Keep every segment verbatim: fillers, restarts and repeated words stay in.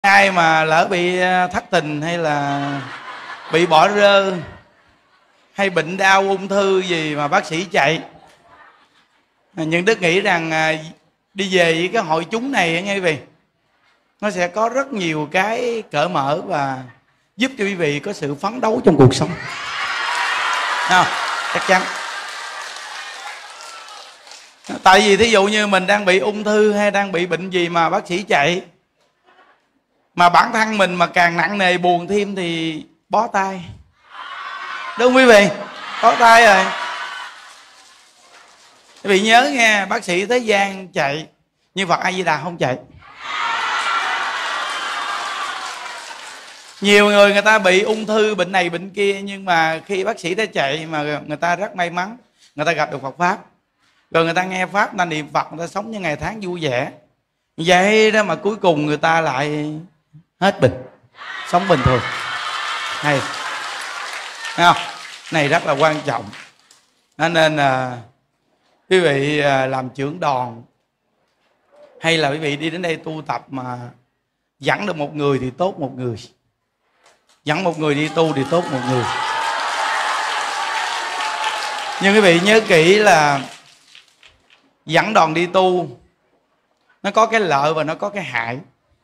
Ai mà lỡ bị thất tình hay là bị bỏ rơ hay bệnh đau ung thư gì mà bác sĩ chạy, nhưng Đức nghĩ rằng đi về với cái hội chúng này nghe quý vị, nó sẽ có rất nhiều cái cởi mở và giúp cho quý vị có sự phấn đấu trong cuộc sống. Không, chắc chắn. Tại vì thí dụ như mình đang bị ung thư hay đang bị bệnh gì mà bác sĩ chạy, mà bản thân mình mà càng nặng nề buồn thêm thì bó tay, đúng không quý vị? Bó tay rồi. Quý vị nhớ nghe, bác sĩ thế gian chạy nhưng Phật A Di Đà không chạy. Nhiều người người ta bị ung thư, bệnh này bệnh kia, nhưng mà khi bác sĩ đã chạy mà người ta rất may mắn, người ta gặp được Phật Pháp, rồi người ta nghe Pháp, người ta niệm Phật, người ta sống như ngày tháng vui vẻ. Vậy đó mà cuối cùng người ta lại hết bệnh, sống bình thường. Hay, thấy không? Này rất là quan trọng. Nên là quý vị làm trưởng đoàn hay là quý vị đi đến đây tu tập mà dẫn được một người thì tốt một người, dẫn một người đi tu thì tốt một người. Nhưng quý vị nhớ kỹ là dẫn đoàn đi tu nó có cái lợi và nó có cái hại.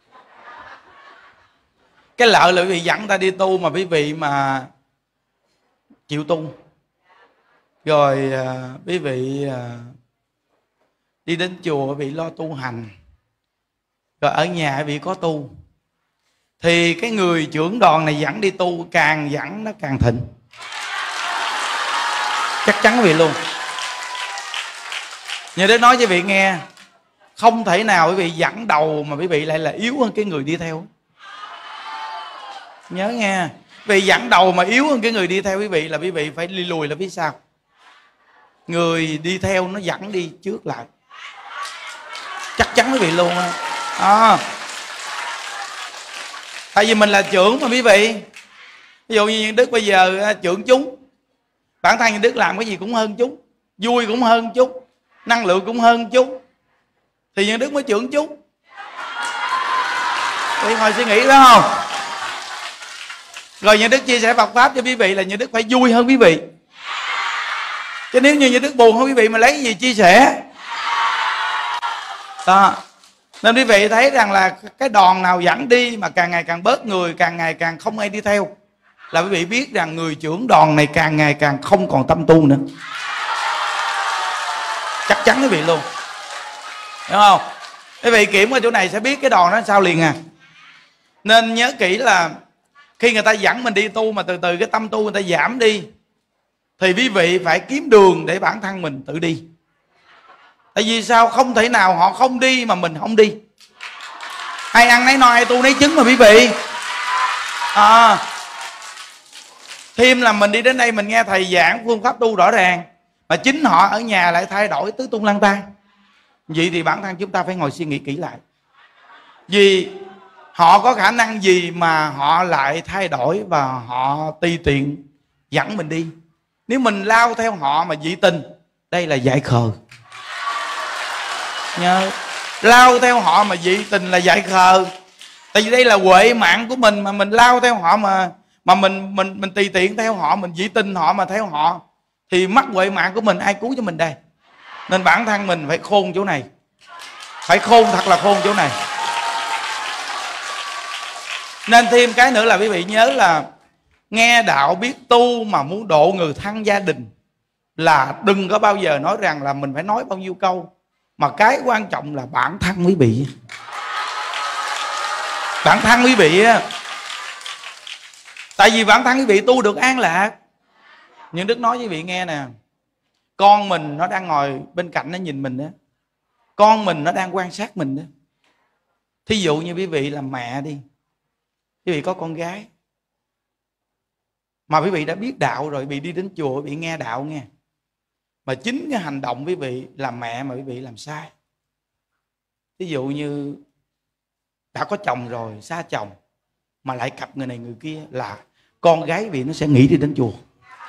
Cái lợi là quý vị dẫn ta đi tu mà quý vị mà chịu tu, rồi à, quý vị à, đi đến chùa quý vị lo tu hành, rồi ở nhà quý vị có tu, thì cái người trưởng đoàn này dẫn đi tu càng dẫn nó càng thịnh. Chắc chắn quý vị luôn. Như Đức nói cho quý vị nghe, không thể nào quý vị dẫn đầu mà quý vị lại là yếu hơn cái người đi theo. Nhớ nghe, vì dẫn đầu mà yếu hơn cái người đi theo quý vị là quý vị phải đi lùi là phía sau. Người đi theo nó dẫn đi trước lại. Chắc chắn quý vị luôn á. À. Tại vì mình là trưởng mà quý vị. Ví dụ như Đức bây giờ trưởng chúng, bản thân Đức làm cái gì cũng hơn chúng, vui cũng hơn chút, năng lượng cũng hơn chút, thì Nhân Đức mới trưởng chúng. Quý vị ngồi suy nghĩ đó không? Rồi Nhân Đức chia sẻ Phật Pháp cho quý vị là Nhân Đức phải vui hơn quý vị. Chứ nếu như Nhân Đức buồn hơn quý vị mà lấy cái gì chia sẻ đó. Nên quý vị thấy rằng là cái đoàn nào dẫn đi mà càng ngày càng bớt người, càng ngày càng không ai đi theo, là quý vị biết rằng người trưởng đoàn này càng ngày càng không còn tâm tu nữa. Chắc chắn quý vị luôn, hiểu không? Quý vị kiểm ở chỗ này sẽ biết cái đoàn đó sao liền à. Nên nhớ kỹ là khi người ta dẫn mình đi tu mà từ từ cái tâm tu người ta giảm đi, thì quý vị phải kiếm đường để bản thân mình tự đi. Tại vì sao? Không thể nào họ không đi mà mình không đi. Ai ăn nấy no, ai tu nấy chứng mà quý vị. À, thêm là mình đi đến đây mình nghe thầy giảng phương pháp tu rõ ràng, mà chính họ ở nhà lại thay đổi tứ tung lăng tan. Vậy thì bản thân chúng ta phải ngồi suy nghĩ kỹ lại. Vì họ có khả năng gì mà họ lại thay đổi và họ tùy tiện dẫn mình đi? Nếu mình lao theo họ mà dị tình, đây là dại khờ. Nhớ, lao theo họ mà dị tình là dại khờ. Tại vì đây là huệ mạng của mình, mà mình lao theo họ mà mà mình mình mình tùy tiện theo họ, mình dị tình họ mà theo họ, thì mất huệ mạng của mình, ai cứu cho mình đây? Nên bản thân mình phải khôn chỗ này, phải khôn thật là khôn chỗ này. Nên thêm cái nữa là quý vị nhớ là nghe đạo biết tu mà muốn độ người thân gia đình là đừng có bao giờ nói rằng là mình phải nói bao nhiêu câu, mà cái quan trọng là bản thân quý vị. Bản thân quý vị á. Tại vì bản thân quý vị tu được an lạc. Nhưng Đức nói với quý vị nghe nè, con mình nó đang ngồi bên cạnh nó nhìn mình đó, con mình nó đang quan sát mình đó. Thí dụ như quý vị là mẹ đi, quý vị có con gái mà quý vị đã biết đạo rồi, quý vị đi đến chùa quý vị nghe đạo nghe, mà chính cái hành động quý vị làm mẹ mà quý vị làm sai. Ví dụ như đã có chồng rồi, xa chồng mà lại cặp người này người kia, là con gái quý vị nó sẽ nghĩ đi đến chùa.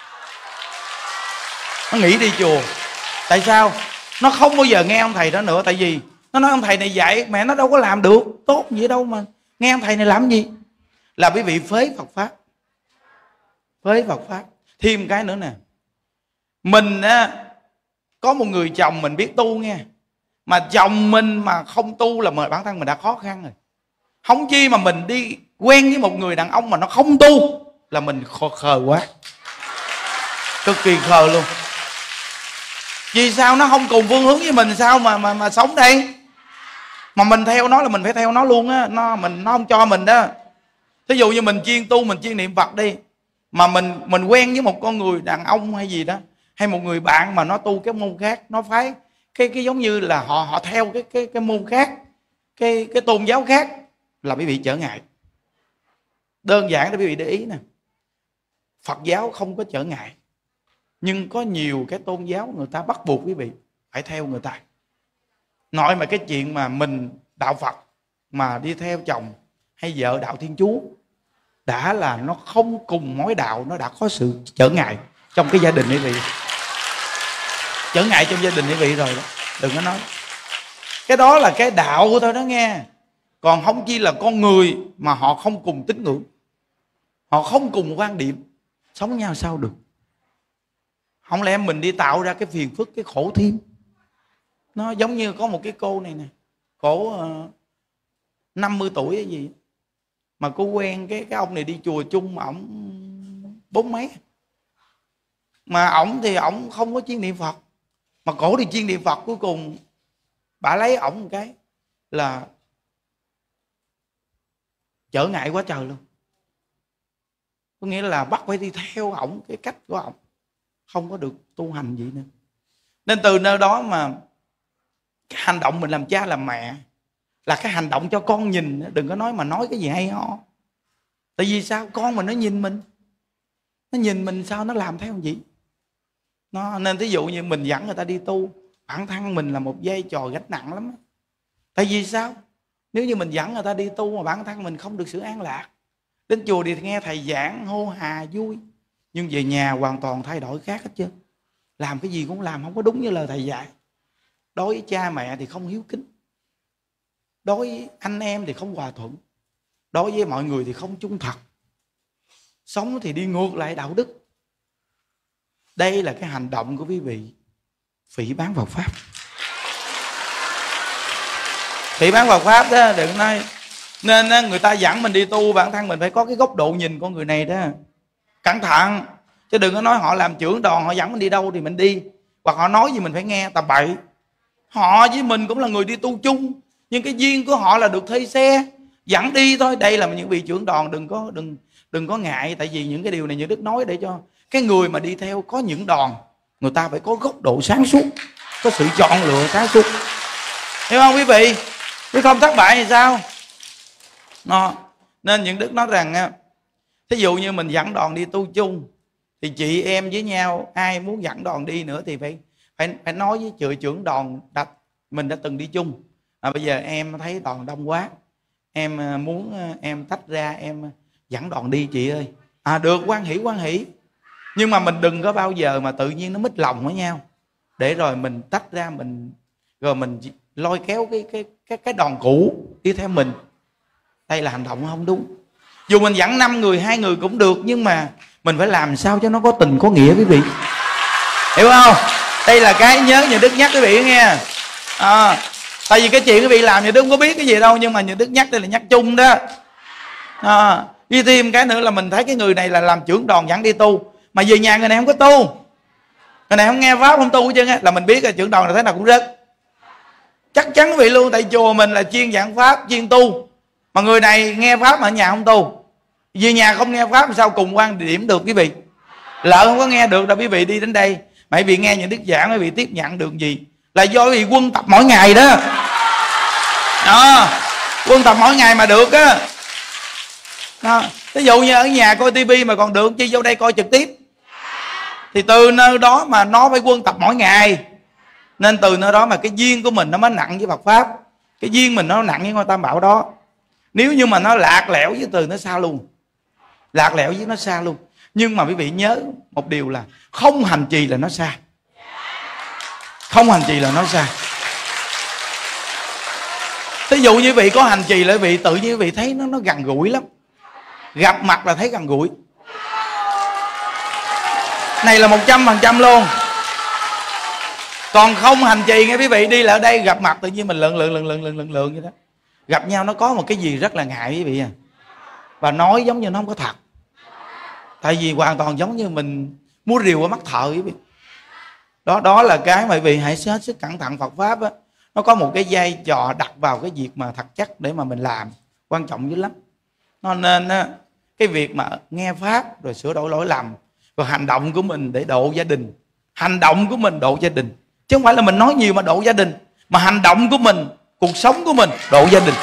Nó nghĩ đi chùa. Tại sao? Nó không bao giờ nghe ông thầy đó nữa. Tại vì nó nói ông thầy này dạy mẹ nó đâu có làm được tốt gì đâu mà Nghe ông thầy này làm gì? Là quý vị phế Phật Pháp. Phế Phật Pháp. Thêm cái nữa nè, mình á, có một người chồng mình biết tu nghe, mà chồng mình mà không tu là bản thân mình đã khó khăn rồi. Không chi mà mình đi quen với một người đàn ông mà nó không tu là mình khờ quá, cực kỳ khờ luôn. Vì sao nó không cùng phương hướng với mình, sao mà mà mà sống đây? Mà mình theo nó là mình phải theo nó luôn á, nó mình nó không cho mình đó. Thí dụ như mình chuyên tu, mình chuyên niệm Phật đi, mà mình mình quen với một con người đàn ông hay gì đó, hay một người bạn mà nó tu cái môn khác, nó phái cái cái giống như là họ họ theo cái cái cái môn khác, cái cái tôn giáo khác, là quý vị trở ngại. Đơn giản để quý vị để ý nè, Phật giáo không có trở ngại, nhưng có nhiều cái tôn giáo người ta bắt buộc quý vị phải theo người ta. Nói mà cái chuyện mà mình đạo Phật mà đi theo chồng hay vợ đạo Thiên Chúa, đã là nó không cùng mối đạo, nó đã có sự trở ngại trong cái gia đình quý vị. Trở ngại trong gia đình quý vị rồi đó, đừng có nói. Cái đó là cái đạo thôi đó nghe. Còn không chi là con người mà họ không cùng tín ngưỡng, họ không cùng quan điểm, sống với nhau sao được? Không lẽ mình đi tạo ra cái phiền phức, cái khổ thêm. Nó giống như có một cái cô này nè, cổ uh, năm mươi tuổi hay gì, mà cô quen cái cái ông này đi chùa chung mà ổng bốn mấy, mà ổng thì ổng không có chuyên niệm Phật, mà cổ thì chuyên niệm Phật. Cuối cùng bả lấy ổng một cái là trở ngại quá trời luôn. Có nghĩa là bắt phải đi theo ổng cái cách của ổng, không có được tu hành gì nữa. Nên từ nơi đó mà cái hành động mình làm cha làm mẹ là cái hành động cho con nhìn, đừng có nói mà nói cái gì hay ho. Tại vì sao? Con mình nó nhìn mình, nó nhìn mình sao nó làm theo gì nó. Nên ví dụ như mình dẫn người ta đi tu, bản thân mình là một vai trò gánh nặng lắm. Tại vì sao? Nếu như mình dẫn người ta đi tu mà bản thân mình không được sự an lạc, đến chùa thì nghe thầy giảng hô hà vui, nhưng về nhà hoàn toàn thay đổi khác hết trơn. Làm cái gì cũng làm không có đúng như lời thầy dạy. Đối với cha mẹ thì không hiếu kính, đối với anh em thì không hòa thuận, đối với mọi người thì không trung thật, sống thì đi ngược lại đạo đức. Đây là cái hành động của quý vị phỉ báng Phật Pháp. Phỉ báng Phật Pháp đó, đừng nói. Nên người ta dẫn mình đi tu, bản thân mình phải có cái góc độ nhìn con người này đó, cẩn thận. Chứ đừng có nói họ làm trưởng đoàn, họ dẫn mình đi đâu thì mình đi, hoặc họ nói gì mình phải nghe tầm bậy. Họ với mình cũng là người đi tu chung, nhưng cái duyên của họ là được thuê xe dẫn đi thôi. Đây là những vị trưởng đoàn, đừng có đừng đừng có ngại. Tại vì những cái điều này Như Đức nói để cho cái người mà đi theo có những đoàn, người ta phải có góc độ sáng suốt, có sự chọn lựa sáng suốt, hiểu không quý vị? Chứ không thất bại thì sao? Nó. Nên những Đức nói rằng, thí dụ như mình dẫn đoàn đi tu chung, thì chị em với nhau ai muốn dẫn đoàn đi nữa thì phải phải phải nói với chị trưởng đoàn đã, mình đã từng đi chung, à, bây giờ em thấy đoàn đông quá, em muốn em tách ra em dẫn đoàn đi chị ơi. À được, hoan hỷ hoan hỷ. Nhưng mà mình đừng có bao giờ mà tự nhiên nó mít lòng với nhau, để rồi mình tách ra, mình rồi mình lôi kéo cái cái cái cái đoàn cũ đi theo mình. Đây là hành động không đúng. Dù mình dẫn năm người, hai người cũng được, nhưng mà mình phải làm sao cho nó có tình có nghĩa quý vị, hiểu không? Đây là cái nhớ Như Đức nhắc quý vị nghe. À, tại vì cái chuyện quý vị làm Như Đức không có biết cái gì đâu, nhưng mà Như Đức nhắc đây là nhắc chung đó. À, đi thêm cái nữa là mình thấy cái người này là làm trưởng đoàn dẫn đi tu, mà về nhà người này không có tu, người này không nghe pháp không tu chứ, là mình biết là trưởng đoàn là thế nào cũng rớt. Chắc chắn quý vị luôn. Tại chùa mình là chuyên giảng pháp, chuyên tu, mà người này nghe pháp mà ở nhà không tu, về nhà không nghe pháp sao cùng quan điểm được quý vị? Lỡ không có nghe được đâu quý vị đi đến đây mà quý vị nghe những đức giảng, quý vị tiếp nhận được gì? Là do quý vị quân tập mỗi ngày đó. À, quân tập mỗi ngày mà được á. Đó. Ví dụ như ở nhà coi tivi mà còn được, chi vô đây coi trực tiếp. Thì từ nơi đó mà nó phải quân tập mỗi ngày. Nên từ nơi đó mà cái duyên của mình nó mới nặng với Phật Pháp, cái duyên mình nó nặng với ngôi Tam Bảo đó. Nếu như mà nó lạc lẽo với từ nó xa luôn, lạc lẽo với nó xa luôn. Nhưng mà quý vị nhớ một điều là không hành trì là nó xa, không hành trì là nó xa. Thí Ví dụ như vị có hành trì lại vị tự nhiên vị thấy nó nó gần gũi lắm. Gặp mặt là thấy gần gũi. Này là một trăm phần trăm luôn. Còn không hành trì nghe quý vị, đi lại ở đây gặp mặt tự nhiên mình lượng lượng lượng lượng lượng lượng lượng vậy đó. Gặp nhau nó có một cái gì rất là ngại quý vị à. Và nói giống như nó không có thật. Tại vì hoàn toàn giống như mình mua rìu ở mắt thợ quý vị. Đó đó là cái mà quý vị hãy hết sức cẩn thận. Phật pháp á, nó có một cái vai trò đặt vào cái việc mà thật chắc để mà mình làm, quan trọng dữ lắm. Nó nên á, cái việc mà nghe pháp rồi sửa đổi lỗi lầm, rồi hành động của mình để độ gia đình. Hành động của mình độ gia đình, chứ không phải là mình nói nhiều mà độ gia đình, mà hành động của mình, cuộc sống của mình độ gia đình.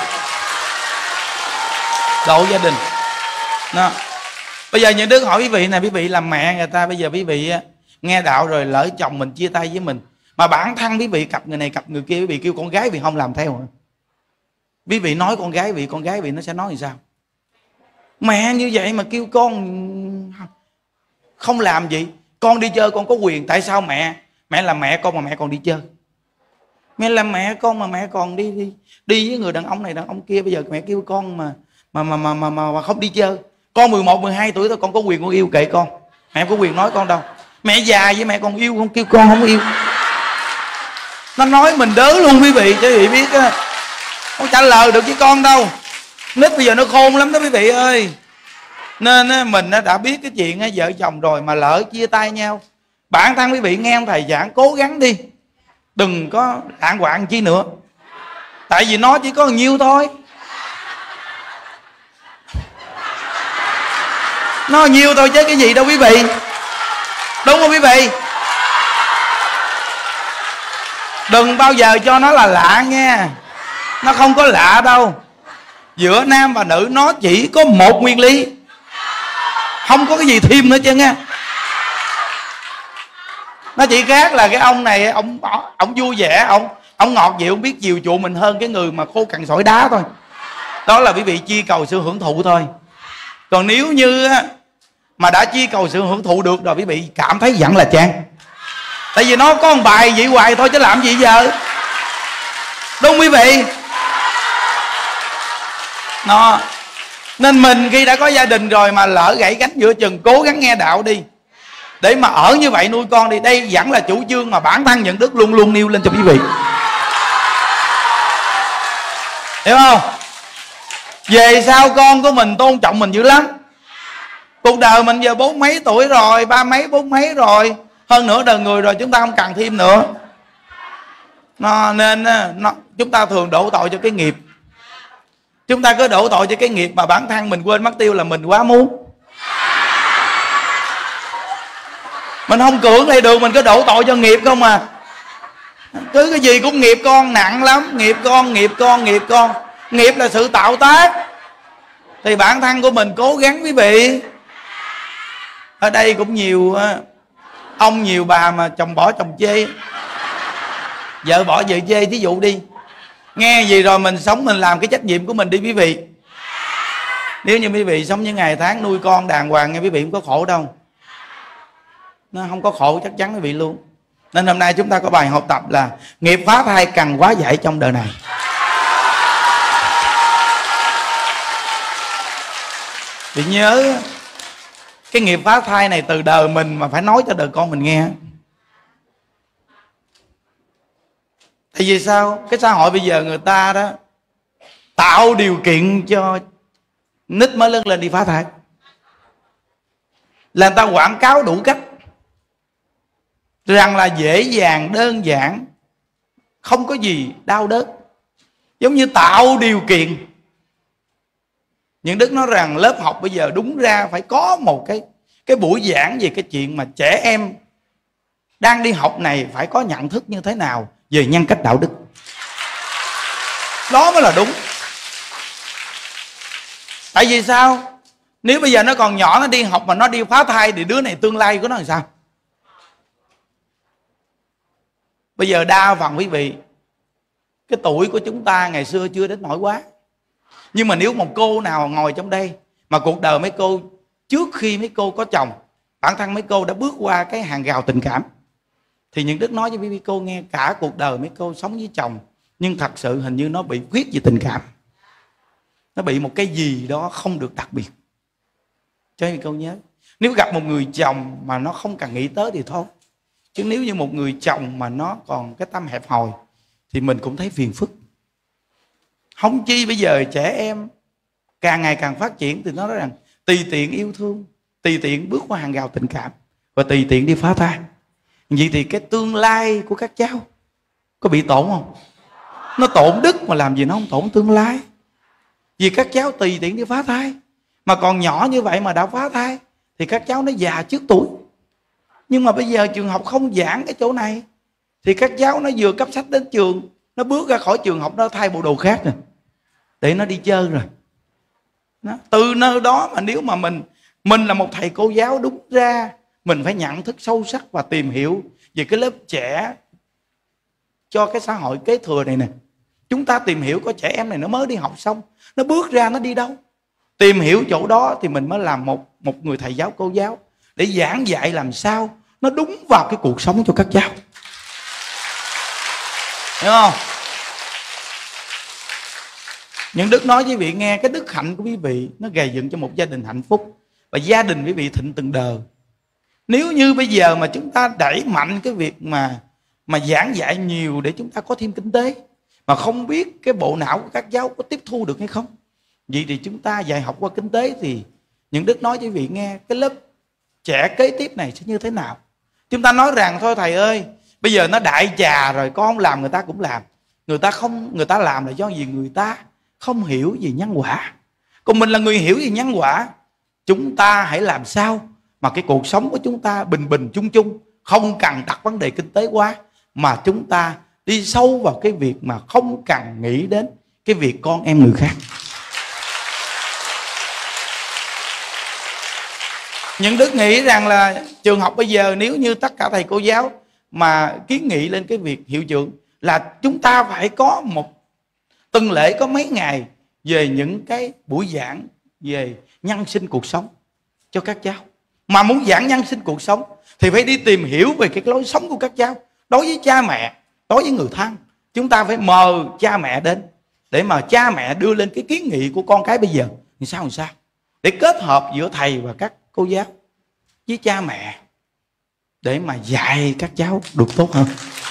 Độ gia đình đó. Bây giờ những đứa hỏi quý vị này, quý vị làm mẹ người ta, bây giờ quý vị nghe đạo rồi lỡ chồng mình chia tay với mình, mà bản thân quý vị cặp người này cặp người kia, quý vị kêu con gái quý vị không làm theo. Quý vị nói con gái quý vị, con gái quý vị nó sẽ nói như sao? Mẹ như vậy mà kêu con không làm gì. Con đi chơi con có quyền. Tại sao mẹ Mẹ là mẹ con mà mẹ còn đi chơi? Mẹ là mẹ con mà mẹ còn đi đi đi với người đàn ông này đàn ông kia. Bây giờ mẹ kêu con mà mà mà mà mà, mà, mà không đi chơi. Con mười một, mười hai tuổi thôi, con có quyền con yêu kệ con. Mẹ có quyền nói con đâu. Mẹ già với mẹ còn yêu không, kêu con không yêu. Nó nói mình đớ luôn quý vị, cho quý vị biết á. Không trả lời được với con đâu. Nít bây giờ nó khôn lắm đó quý vị ơi. Nên á, mình đã biết cái chuyện á, vợ chồng rồi mà lỡ chia tay nhau, bản thân quý vị nghe ông thầy giảng cố gắng đi, đừng có lạng quạng chi nữa. Tại vì nó chỉ có nhiêu thôi. Nó nhiều thôi chứ cái gì đâu quý vị. Đúng không quý vị? Đừng bao giờ cho nó là lạ nha. Nó không có lạ đâu. Giữa nam và nữ nó chỉ có một nguyên lý, không có cái gì thêm nữa chứ nha. Nó chỉ khác là cái ông này ông ông vui vẻ, ông ông ngọt dịu, ông biết chiều chuộng mình hơn cái người mà khô cằn sỏi đá thôi. Đó là quý vị chi cầu sự hưởng thụ thôi. Còn nếu như mà đã chi cầu sự hưởng thụ được rồi, quý vị cảm thấy giận là chán. Tại vì nó có một bài vậy hoài thôi chứ làm gì giờ. Đúng quý vị? Nó nên mình khi đã có gia đình rồi mà lỡ gãy gánh giữa chừng, cố gắng nghe đạo đi, để mà ở như vậy nuôi con đi. Đây vẫn là chủ trương mà bản thân Nhuận Đức luôn luôn nêu lên cho quý vị. Hiểu không? Về sau con của mình tôn trọng mình dữ lắm. Cuộc đời mình giờ bốn mấy tuổi rồi, ba mấy bốn mấy rồi, hơn nửa đời người rồi, chúng ta không cần thêm nữa. Nó, nên nó, chúng ta thường đổ tội cho cái nghiệp. Chúng ta cứ đổ tội cho cái nghiệp mà bản thân mình quên mất tiêu là mình quá muốn. Mình không cưỡng lại được, mình cứ đổ tội cho nghiệp không à. Cứ cái gì cũng nghiệp con, nặng lắm. Nghiệp con, nghiệp con, nghiệp con. Nghiệp là sự tạo tác. Thì bản thân của mình cố gắng quý vị. Ở đây cũng nhiều ông nhiều bà mà chồng bỏ chồng chê, vợ bỏ vợ chê, thí dụ đi. Nghe gì rồi mình sống, mình làm cái trách nhiệm của mình đi quý vị. Nếu như quý vị sống những ngày tháng nuôi con đàng hoàng nghe quý vị, không có khổ đâu. Nó không có khổ chắc chắn quý vị luôn. Nên hôm nay chúng ta có bài học tập là nghiệp phá thai cần quá giải trong đời này. Vì nhớ cái nghiệp phá thai này từ đời mình mà phải nói cho đời con mình nghe. Tại vì sao? Cái xã hội bây giờ người ta đó tạo điều kiện cho nít mới lớn lên đi phá thai, là người ta quảng cáo đủ cách rằng là dễ dàng, đơn giản, không có gì đau đớn. Giống như tạo điều kiện. Những Đức nói rằng lớp học bây giờ đúng ra phải có một cái cái buổi giảng về cái chuyện mà trẻ em đang đi học này phải có nhận thức như thế nào về nhân cách đạo đức. Đó mới là đúng. Tại vì sao? Nếu bây giờ nó còn nhỏ, nó đi học mà nó đi phá thai thì đứa này tương lai của nó làm sao? Bây giờ đa phần quý vị, cái tuổi của chúng ta ngày xưa chưa đến nỗi quá. Nhưng mà nếu một cô nào ngồi trong đây mà cuộc đời mấy cô trước khi mấy cô có chồng, bản thân mấy cô đã bước qua cái hàng rào tình cảm, thì những Đức nói với mấy cô nghe, cả cuộc đời mấy cô sống với chồng nhưng thật sự hình như nó bị khuyết về tình cảm, nó bị một cái gì đó không được đặc biệt. Cho nên câu nhớ, nếu gặp một người chồng mà nó không cần nghĩ tới thì thôi, chứ nếu như một người chồng mà nó còn cái tâm hẹp hòi thì mình cũng thấy phiền phức. Không chi bây giờ trẻ em càng ngày càng phát triển thì nó nói rằng tùy tiện yêu thương, tùy tiện bước qua hàng rào tình cảm và tùy tiện đi phá thai. Vậy thì cái tương lai của các cháu có bị tổn không? Nó tổn đức mà làm gì nó không tổn tương lai. Vì các cháu tùy tiện đi phá thai, mà còn nhỏ như vậy mà đã phá thai thì các cháu nó già trước tuổi. Nhưng mà bây giờ trường học không giảng cái chỗ này thì các cháu nó vừa cấp sách đến trường, nó bước ra khỏi trường học nó thay bộ đồ khác rồi để nó đi chơi rồi đó. Từ nơi đó mà nếu mà mình mình là một thầy cô giáo đúng ra mình phải nhận thức sâu sắc và tìm hiểu về cái lớp trẻ cho cái xã hội kế thừa này nè. Chúng ta tìm hiểu có trẻ em này nó mới đi học xong, nó bước ra nó đi đâu. Tìm hiểu chỗ đó thì mình mới làm một, một người thầy giáo cô giáo để giảng dạy làm sao nó đúng vào cái cuộc sống cho các cháu. Hiểu không? Những Đức nói với quý vị nghe, cái đức hạnh của quý vị nó gầy dựng cho một gia đình hạnh phúc, và gia đình quý vị thịnh từng đời. Nếu như bây giờ mà chúng ta đẩy mạnh cái việc mà mà giảng dạy nhiều để chúng ta có thêm kinh tế, mà không biết cái bộ não của các cháu có tiếp thu được hay không, vậy thì chúng ta dạy học qua kinh tế thì những Đức nói với quý vị nghe, cái lớp trẻ kế tiếp này sẽ như thế nào. Chúng ta nói rằng thôi thầy ơi, bây giờ nó đại trà rồi, con không làm người ta cũng làm. Người ta không người ta làm là do gì? Người ta không hiểu gì nhân quả. Còn mình là người hiểu gì nhân quả. Chúng ta hãy làm sao mà cái cuộc sống của chúng ta bình bình chung chung, không cần đặt vấn đề kinh tế quá, mà chúng ta đi sâu vào cái việc mà không cần nghĩ đến cái việc con em người khác. Những Đức nghĩ rằng là trường học bây giờ nếu như tất cả thầy cô giáo mà kiến nghị lên cái việc hiệu trưởng là chúng ta phải có một tuần lễ có mấy ngày về những cái buổi giảng về nhân sinh cuộc sống cho các cháu. Mà muốn giảng nhân sinh cuộc sống thì phải đi tìm hiểu về cái lối sống của các cháu. Đối với cha mẹ, đối với người thân, chúng ta phải mời cha mẹ đến để mà cha mẹ đưa lên cái kiến nghị của con cái bây giờ thì sao làm sao để kết hợp giữa thầy và các cô giáo với cha mẹ để mà dạy các cháu được tốt hơn.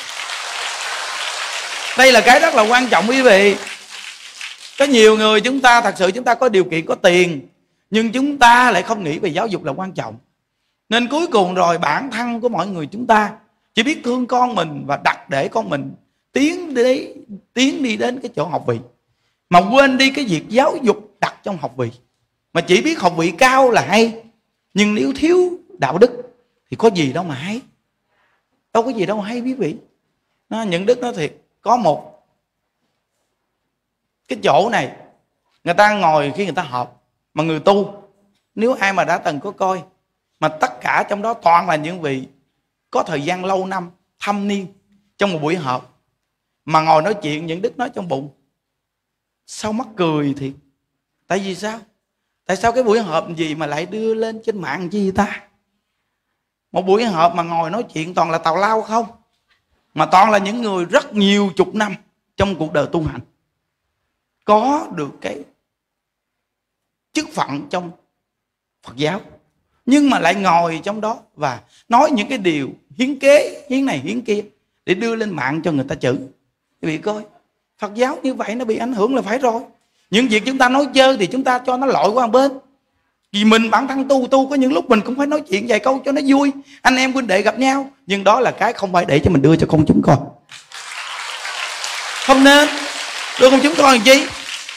Đây là cái rất là quan trọng quý vị. Có nhiều người chúng ta thật sự chúng ta có điều kiện, có tiền, nhưng chúng ta lại không nghĩ về giáo dục là quan trọng. Nên cuối cùng rồi bản thân của mọi người chúng ta chỉ biết thương con mình và đặt để con mình tiến đi, tiến đi đến cái chỗ học vị, mà quên đi cái việc giáo dục đặt trong học vị. Mà chỉ biết học vị cao là hay, nhưng nếu thiếu đạo đức thì có gì đâu mà hay. Đâu có gì đâu mà hay quý vị. Nó, những Đức nói thiệt, có một cái chỗ này người ta ngồi khi người ta họp, mà người tu, nếu ai mà đã từng có coi, mà tất cả trong đó toàn là những vị có thời gian lâu năm, thâm niên trong một buổi họp, mà ngồi nói chuyện, những Đức nói trong bụng sao mắc cười thiệt. Tại vì sao? Tại sao cái buổi họp gì mà lại đưa lên trên mạng chi ta? Một buổi họp mà ngồi nói chuyện toàn là tào lao không, mà toàn là những người rất nhiều chục năm trong cuộc đời tu hành, có được cái chức phận trong Phật giáo, nhưng mà lại ngồi trong đó và nói những cái điều hiến kế, hiến này hiến kia để đưa lên mạng cho người ta chửi. Quý vị coi, Phật giáo như vậy nó bị ảnh hưởng là phải rồi. Những việc chúng ta nói chơi thì chúng ta cho nó lội qua một bên. Vì mình bản thân tu tu có những lúc mình cũng phải nói chuyện vài câu cho nó vui, anh em huynh đệ gặp nhau, nhưng đó là cái không phải để cho mình đưa cho công chúng coi. Không nên đưa công chúng coi làm chi.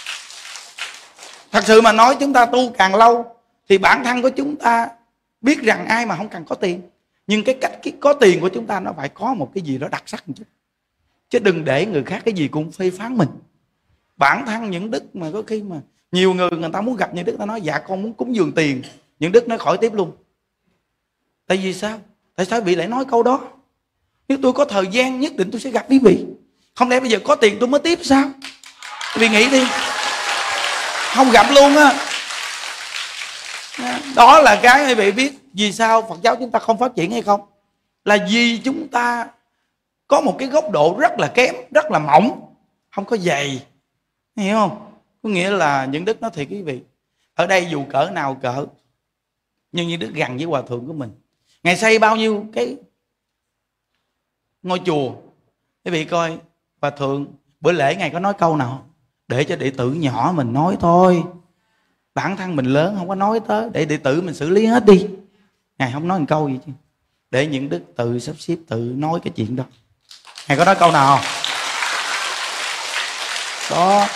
Thật sự mà nói, chúng ta tu càng lâu thì bản thân của chúng ta biết rằng ai mà không cần có tiền, nhưng cái cách cái có tiền của chúng ta nó phải có một cái gì đó đặc sắc một chút, chứ đừng để người khác cái gì cũng phê phán mình. Bản thân những Đức mà có khi mà nhiều người người ta muốn gặp những Đức, ta nói dạ con muốn cúng dường tiền, những Đức nói khỏi tiếp luôn. Tại vì sao? Tại sao quý vị lại nói câu đó? Nếu tôi có thời gian nhất định tôi sẽ gặp quý vị, không lẽ bây giờ có tiền tôi mới tiếp sao? Quý vị nghĩ đi, không gặp luôn á. Đó là cái quý vị biết vì sao Phật giáo chúng ta không phát triển hay không? Là vì chúng ta có một cái góc độ rất là kém, rất là mỏng không có giày, hiểu không? Có nghĩa là những đức nói thiệt quý vị, ở đây dù cỡ nào cỡ, nhưng những đức gần với hòa thượng của mình. Ngài xây bao nhiêu cái ngôi chùa, quý vị coi hòa thượng bữa lễ Ngài có nói câu nào? Để cho đệ tử nhỏ mình nói thôi, bản thân mình lớn không có nói tới, để đệ tử mình xử lý hết đi. Ngài không nói một câu gì chứ, để những đức tự sắp xếp, tự nói cái chuyện đó. Ngài có nói câu nào không? Đó.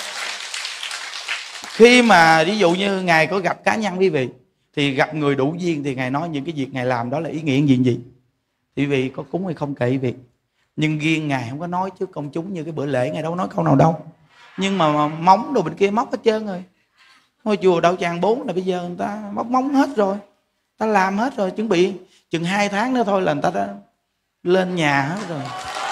Khi mà ví dụ như Ngài có gặp cá nhân quý vị, thì gặp người đủ duyên thì Ngài nói những cái việc Ngài làm đó là ý nghĩa gì gì. Quý vị có cúng hay không kệ quý vị, nhưng riêng Ngài không có nói trước công chúng như cái bữa lễ. Ngài đâu nói câu nào đâu. Nhưng mà, mà móng đồ bên kia móc hết trơn rồi. Ngôi chùa Đạo Tràng bốn là bây giờ người ta móc móng hết rồi, ta làm hết rồi, chuẩn bị chừng hai tháng nữa thôi là người ta đã lên nhà hết rồi.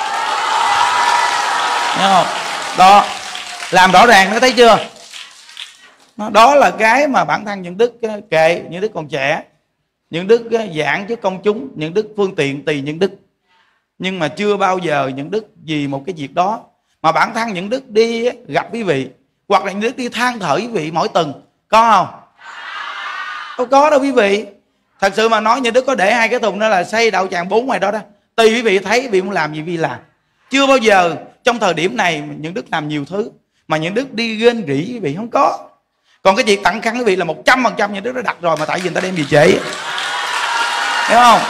Thấy không? Đó, làm rõ ràng nó thấy chưa? Đó là cái mà bản thân những đức kệ, những đức còn trẻ, những đức giảng trước công chúng, những đức phương tiện tùy những đức. Nhưng mà chưa bao giờ những đức vì một cái việc đó mà bản thân những đức đi gặp quý vị, hoặc là những đức đi than thở quý vị mỗi tuần, có không? Không có đâu quý vị. Thật sự mà nói, những đức có để hai cái thùng đó là xây Đạo Tràng bốn ngoài đó đó, tùy quý vị thấy quý vị muốn làm gì quý vị làm. Chưa bao giờ trong thời điểm này những đức làm nhiều thứ mà những đức đi ghen rỉ quý vị, không có. Còn cái việc tặng khăn quý vị là một trăm phần trăm những đức đã đặt rồi, mà tại vì người ta đem gì trễ, hiểu không?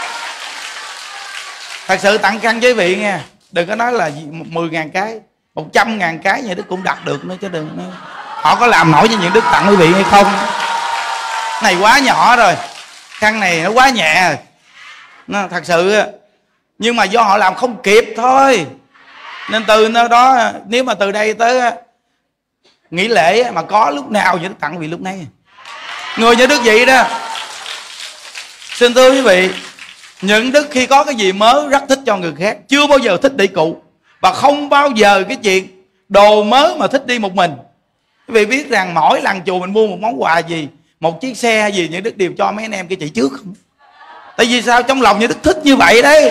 Thật sự tặng khăn với quý vị nghe, đừng có nói là mười ngàn cái, một trăm ngàn cái những đức cũng đặt được nữa chứ đừng nói. Họ có làm nổi cho những đức tặng quý vị hay không? Này quá nhỏ rồi, khăn này nó quá nhẹ rồi, nó thật sự. Nhưng mà do họ làm không kịp thôi. Nên từ nơi đó, nếu mà từ đây tới nghỉ lễ mà có lúc nào những đức tặng quý vị lúc nấy. Người như đức vậy đó. Xin thưa quý vị, những đức khi có cái gì mới rất thích cho người khác, chưa bao giờ thích đi cụ, và không bao giờ cái chuyện đồ mới mà thích đi một mình. Quý vị biết rằng mỗi lần chùa mình mua một món quà gì, một chiếc xe gì, những đức đều cho mấy anh em kia chị trước không? Tại vì sao? Trong lòng những đức thích như vậy đấy,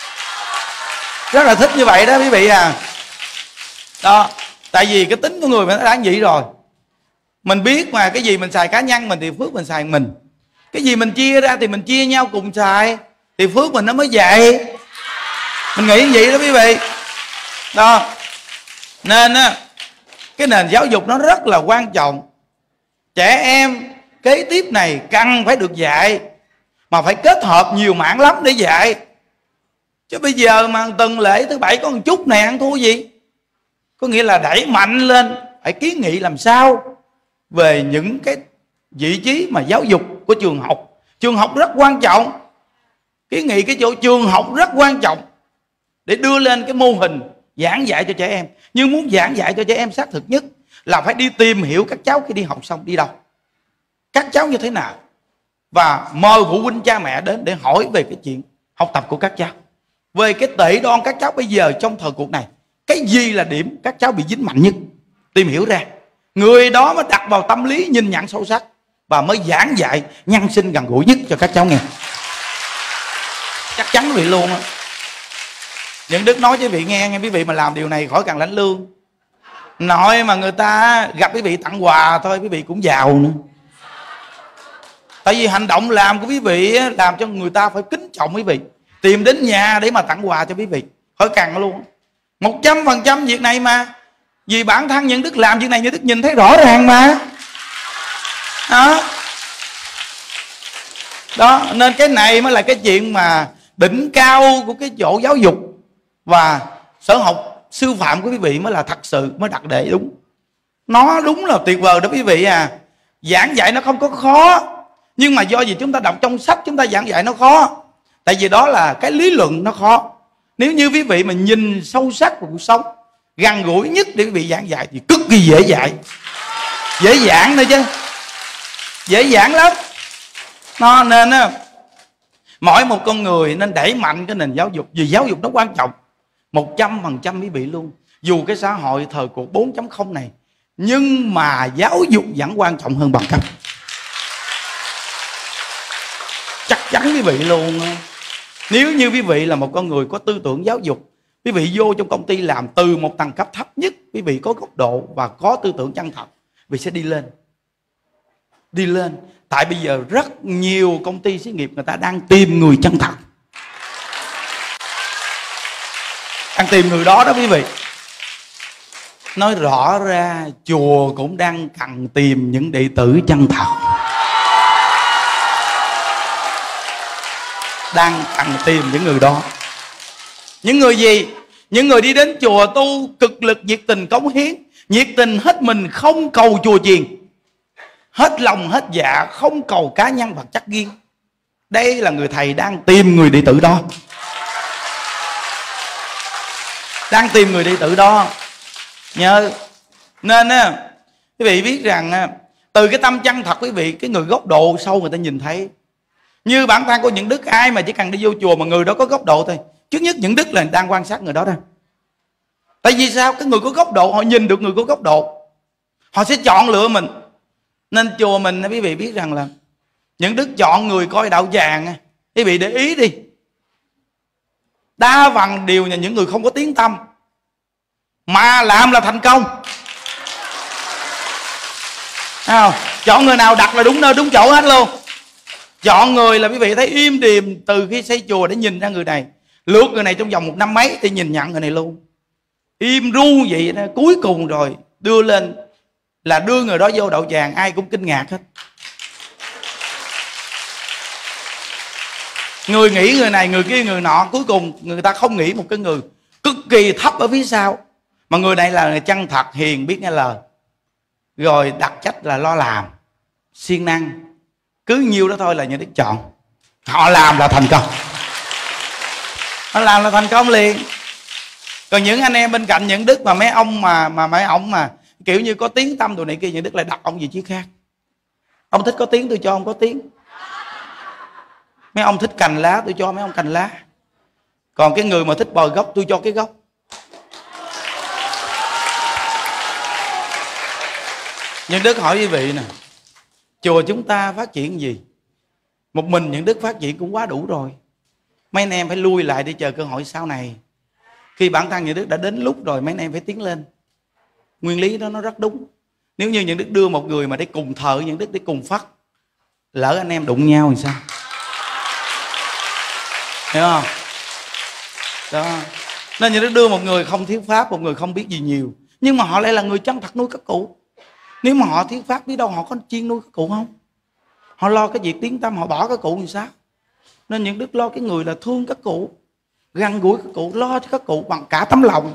rất là thích như vậy đó quý vị à. Đó, tại vì cái tính của người mình đã vậy rồi. Mình biết mà cái gì mình xài cá nhân mình thì phước mình xài mình, cái gì mình chia ra thì mình chia nhau cùng xài thì phước mình nó mới vậy. Mình nghĩ như vậy đó quý vị. Đó, nên á, cái nền giáo dục nó rất là quan trọng. Trẻ em kế tiếp này cần phải được dạy, mà phải kết hợp nhiều mảng lắm để dạy. Chứ bây giờ mà tuần lễ thứ bảy có một chút này ăn thua gì. Có nghĩa là đẩy mạnh lên, phải kiến nghị làm sao về những cái vị trí mà giáo dục của trường học. Trường học rất quan trọng, kiến nghị cái chỗ trường học rất quan trọng để đưa lên cái mô hình giảng dạy cho trẻ em. Nhưng muốn giảng dạy cho trẻ em xác thực nhất là phải đi tìm hiểu các cháu khi đi học xong đi đâu, các cháu như thế nào, và mời phụ huynh cha mẹ đến để hỏi về cái chuyện học tập của các cháu, về cái tệ đoan các cháu bây giờ trong thời cuộc này. Cái gì là điểm các cháu bị dính mạnh nhất, tìm hiểu ra, người đó mới đặt vào tâm lý nhìn nhận sâu sắc, và mới giảng dạy nhân sinh gần gũi nhất cho các cháu nghe. Chắc chắn quý vị luôn á. Những đức nói với quý vị nghe, nghe quý vị mà làm điều này khỏi cần lãnh lương. Nội mà người ta gặp quý vị tặng quà thôi, quý vị cũng giàu nữa. Tại vì hành động làm của quý vị làm cho người ta phải kính trọng quý vị, tìm đến nhà để mà tặng quà cho quý vị, khỏi cần luôn. Một trăm phần trăm việc này mà, vì bản thân những đức làm việc này, những đức nhìn thấy rõ ràng mà. Đó. Đó, nên cái này mới là cái chuyện mà đỉnh cao của cái chỗ giáo dục và sở học sư phạm của quý vị, mới là thật sự mới đặt để đúng. Nó đúng là tuyệt vời đó quý vị à. Giảng dạy nó không có khó, nhưng mà do gì chúng ta đọc trong sách chúng ta giảng dạy nó khó. Tại vì đó là cái lý luận nó khó. Nếu như quý vị mà nhìn sâu sắc vào cuộc sống, gần gũi nhất để quý vị giảng dạy thì cực kỳ dễ dạy, dễ giảng thôi chứ, dễ giảng lắm. Nó nên á, mỗi một con người nên đẩy mạnh cái nền giáo dục, vì giáo dục nó quan trọng. Một trăm phần trăm quý vị luôn. Dù cái xã hội thời cuộc bốn chấm không này, nhưng mà giáo dục vẫn quan trọng hơn bằng cấp. Chắc chắn quý vị luôn. Nếu như quý vị là một con người có tư tưởng giáo dục, quý vị vô trong công ty làm từ một tầng cấp thấp nhất quý vị có góc độ và có tư tưởng chân thật, quý vị sẽ đi lên. Đi lên. Tại bây giờ rất nhiều công ty xí nghiệp người ta đang tìm người chân thật, đang tìm người đó đó quý vị. Nói rõ ra chùa cũng đang cần tìm những đệ tử chân thật, đang cần tìm những người đó. Những người gì? Những người đi đến chùa tu cực lực nhiệt tình cống hiến, nhiệt tình hết mình, không cầu chùa chiền, hết lòng hết dạ, không cầu cá nhân vật chất riêng. Đây là người thầy đang tìm người đệ tử đó, đang tìm người đệ tử đó. Nhớ. Nên á, quý vị biết rằng từ cái tâm chân thật quý vị, cái người góc độ sâu người ta nhìn thấy. Như bản thân của những đức, ai mà chỉ cần đi vô chùa mà người đó có góc độ thôi, trước nhất những đức là đang quan sát người đó đó. Tại vì sao? Cái người có góc độ, họ nhìn được người có góc độ, họ sẽ chọn lựa mình. Nên chùa mình quý vị biết rằng là những đức chọn người coi đạo tràng, quý vị để ý đi, đa phần đều là những người không có tiếng tâm mà làm là thành công. Không? Chọn người nào đặt là đúng nơi đúng chỗ hết luôn. Chọn người là quý vị thấy im điềm từ khi xây chùa để nhìn ra người này, lượt người này trong vòng một năm mấy thì nhìn nhận người này luôn. Im ru vậy đó, cuối cùng rồi đưa lên là đưa người đó vô đạo tràng, ai cũng kinh ngạc hết. Người nghĩ người này, người kia người nọ, cuối cùng người ta không nghĩ một cái người cực kỳ thấp ở phía sau, mà người này là người chân thật, hiền, biết nghe lời, rồi đặt trách là lo làm, siêng năng. Cứ nhiêu đó thôi là những đức chọn. Họ làm là thành công, họ làm là thành công liền. Còn những anh em bên cạnh những đức mà mấy ông mà mà mấy ông mà kiểu như có tiếng tâm đồ này kia, những đức lại đặt ông vị trí khác. Ông thích có tiếng tôi cho ông có tiếng, mấy ông thích cành lá tôi cho mấy ông cành lá, còn cái người mà thích bò gốc tôi cho cái gốc. Những đức hỏi quý vị nè, chùa chúng ta phát triển gì? Một mình những đức phát triển cũng quá đủ rồi. Mấy anh em phải lui lại để chờ cơ hội sau này. Khi bản thân những đức đã đến lúc rồi, mấy anh em phải tiến lên. Nguyên lý đó nó rất đúng. Nếu như những đức đưa một người mà để cùng thờ những đức, để cùng phát, lỡ anh em đụng nhau thì sao? Hiểu không? Đó. Nên những đức đưa một người không thuyết pháp, một người không biết gì nhiều, nhưng mà họ lại là người chân thật nuôi các cụ. Nếu mà họ thuyết pháp biết đâu họ có chuyên nuôi các cụ không? Họ lo cái việc tiếng tâm, họ bỏ các cụ thì sao? Nên những đức lo cái người là thương các cụ, gần gũi các cụ, lo cho các cụ bằng cả tấm lòng.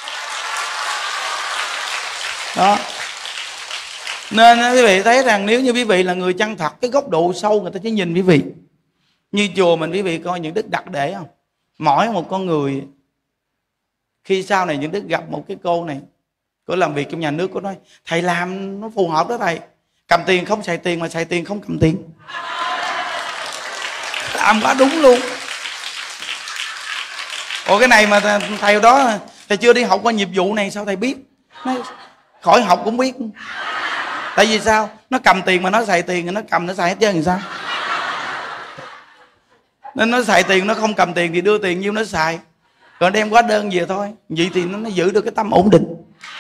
Đó. Nên quý vị thấy rằng nếu như quý vị là người chân thật, cái góc độ sâu người ta chỉ nhìn quý vị. Như chùa mình quý vị coi những đức đặt để không? Mỗi một con người, khi sau này những đức gặp một cái cô này, cô làm việc trong nhà nước, cô nói thầy làm nó phù hợp đó thầy, cầm tiền không xài tiền mà xài tiền không cầm tiền. Làm quá đúng luôn. Ủa cái này mà thầy đó thầy chưa đi học qua nghiệp vụ này sao thầy biết? Nói, khỏi học cũng biết. Tại vì sao? Nó cầm tiền mà nó xài tiền, nó cầm nó xài hết trơn thì sao? Nên nó xài tiền, nó không cầm tiền thì đưa tiền nhiêu nó xài, còn đem hóa đơn về thôi. Vậy thì nó, nó giữ được cái tâm ổn định.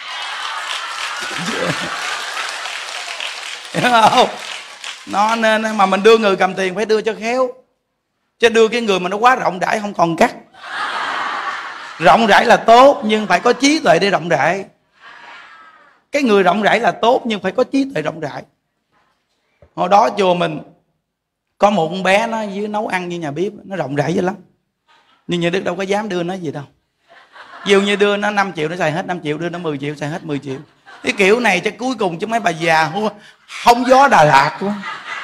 Hiểu không? Nó nên mà mình đưa người cầm tiền phải đưa cho khéo, chứ đưa cái người mà nó quá rộng rãi không còn cắt. Rộng rãi là tốt nhưng phải có trí tuệ để rộng rãi. Cái người rộng rãi là tốt nhưng phải có trí tuệ rộng rãi. Hồi đó chùa mình có một con bé nó dưới nấu ăn như nhà bếp, nó rộng rãi dữ lắm, nhưng nhà đức đâu có dám đưa nó gì đâu. Dù như đưa nó năm triệu nó xài hết năm triệu, đưa nó mười triệu xài hết mười triệu. Cái kiểu này chắc cuối cùng chứ mấy bà già không gió Đà Lạt quá.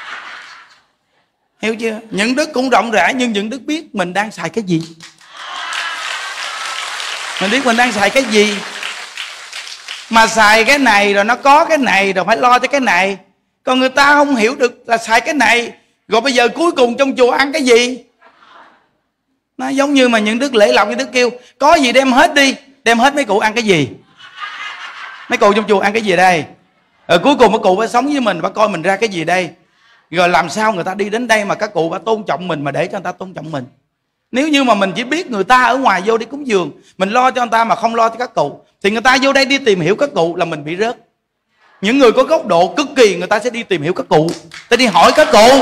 Hiểu chưa? Những đức cũng rộng rãi nhưng những đức biết mình đang xài cái gì. Mình biết mình đang xài cái gì. Mà xài cái này rồi nó có cái này rồi phải lo cho cái này. Còn người ta không hiểu được là xài cái này, rồi bây giờ cuối cùng trong chùa ăn cái gì. Nó giống như mà những đức lễ lộc, những đức kêu có gì đem hết đi, đem hết mấy cụ ăn cái gì. Mấy cụ trong chùa ăn cái gì đây? Rồi cuối cùng mấy cụ phải sống với mình, phải coi mình ra cái gì đây. Rồi làm sao người ta đi đến đây mà các cụ phải tôn trọng mình, mà để cho người ta tôn trọng mình. Nếu như mà mình chỉ biết người ta ở ngoài vô đi cúng dường, mình lo cho người ta mà không lo cho các cụ, Thì người ta vô đây đi tìm hiểu các cụ là mình bị rớt. Những người có góc độ cực kỳ, người ta sẽ đi tìm hiểu các cụ, ta đi hỏi các cụ,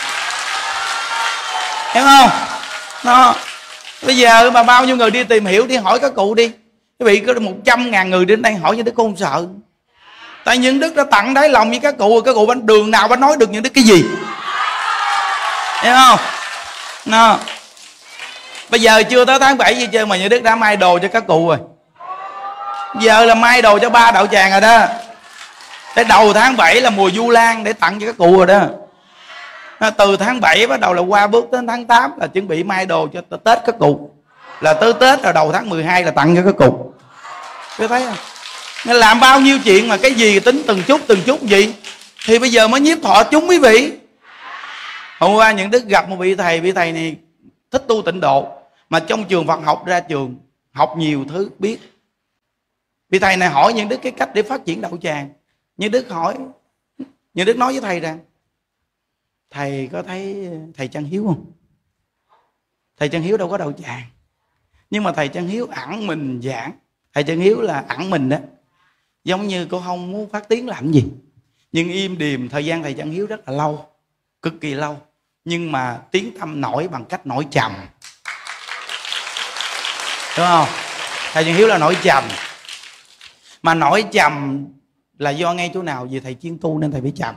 hiểu không? Nó bây giờ mà bao nhiêu người đi tìm hiểu, đi hỏi các cụ đi. Quý vị có một trăm ngàn người đến đây hỏi những Đức không sợ. Tại những Đức đã tặng đáy lòng với các cụ, các cụ bánh đường nào bánh nói được những Đức cái gì, hiểu không? Nó bây giờ chưa tới tháng bảy gì chơi mà những Đức đã may đồ cho các cụ rồi. Giờ là may đồ cho ba đạo tràng rồi đó. Tới đầu tháng bảy là mùa du lan để tặng cho các cụ rồi đó. Từ tháng bảy bắt đầu là qua bước đến tháng tám là chuẩn bị may đồ cho Tết các cụ. Là tới Tết rồi đầu tháng mười hai là tặng cho các cụ. Cứ thấy không? Nên làm bao nhiêu chuyện mà cái gì tính từng chút từng chút gì. Thì bây giờ mới nhiếp thọ chúng quý vị. Hôm qua những Đức gặp một vị thầy, vị thầy này thích tu tịnh độ, mà trong trường Phật học ra trường học nhiều thứ biết. Vị thầy này hỏi những Đức cái cách để phát triển đạo tràng. Những Đức hỏi, những Đức nói với thầy rằng: thầy có thấy thầy Trân Hiếu không? Thầy Trân Hiếu đâu có đạo tràng, nhưng mà thầy Trân Hiếu ẵn mình giảng. Thầy Trân Hiếu là ẵn mình đó, giống như cô không muốn phát tiếng làm gì, nhưng im điềm. Thời gian thầy Trân Hiếu rất là lâu, cực kỳ lâu, nhưng mà tiếng tâm nổi bằng cách nổi trầm, đúng không? Thầy Trân Hiếu là nổi trầm. Mà nổi trầm là do ngay chỗ nào? Vì thầy chuyên tu nên thầy phải trầm.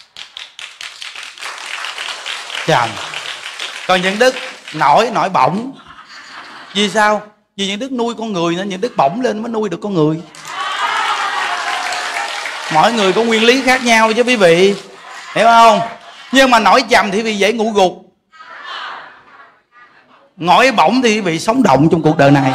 Trầm. Còn những Đức nổi nổi bỏng. Vì sao? Vì những Đức nuôi con người nên những Đức bỏng lên mới nuôi được con người. Mỗi người có nguyên lý khác nhau chứ quý vị, hiểu không? Nhưng mà nổi trầm thì vì dễ ngủ gục, nổi bỏng thì bị sống động trong cuộc đời này,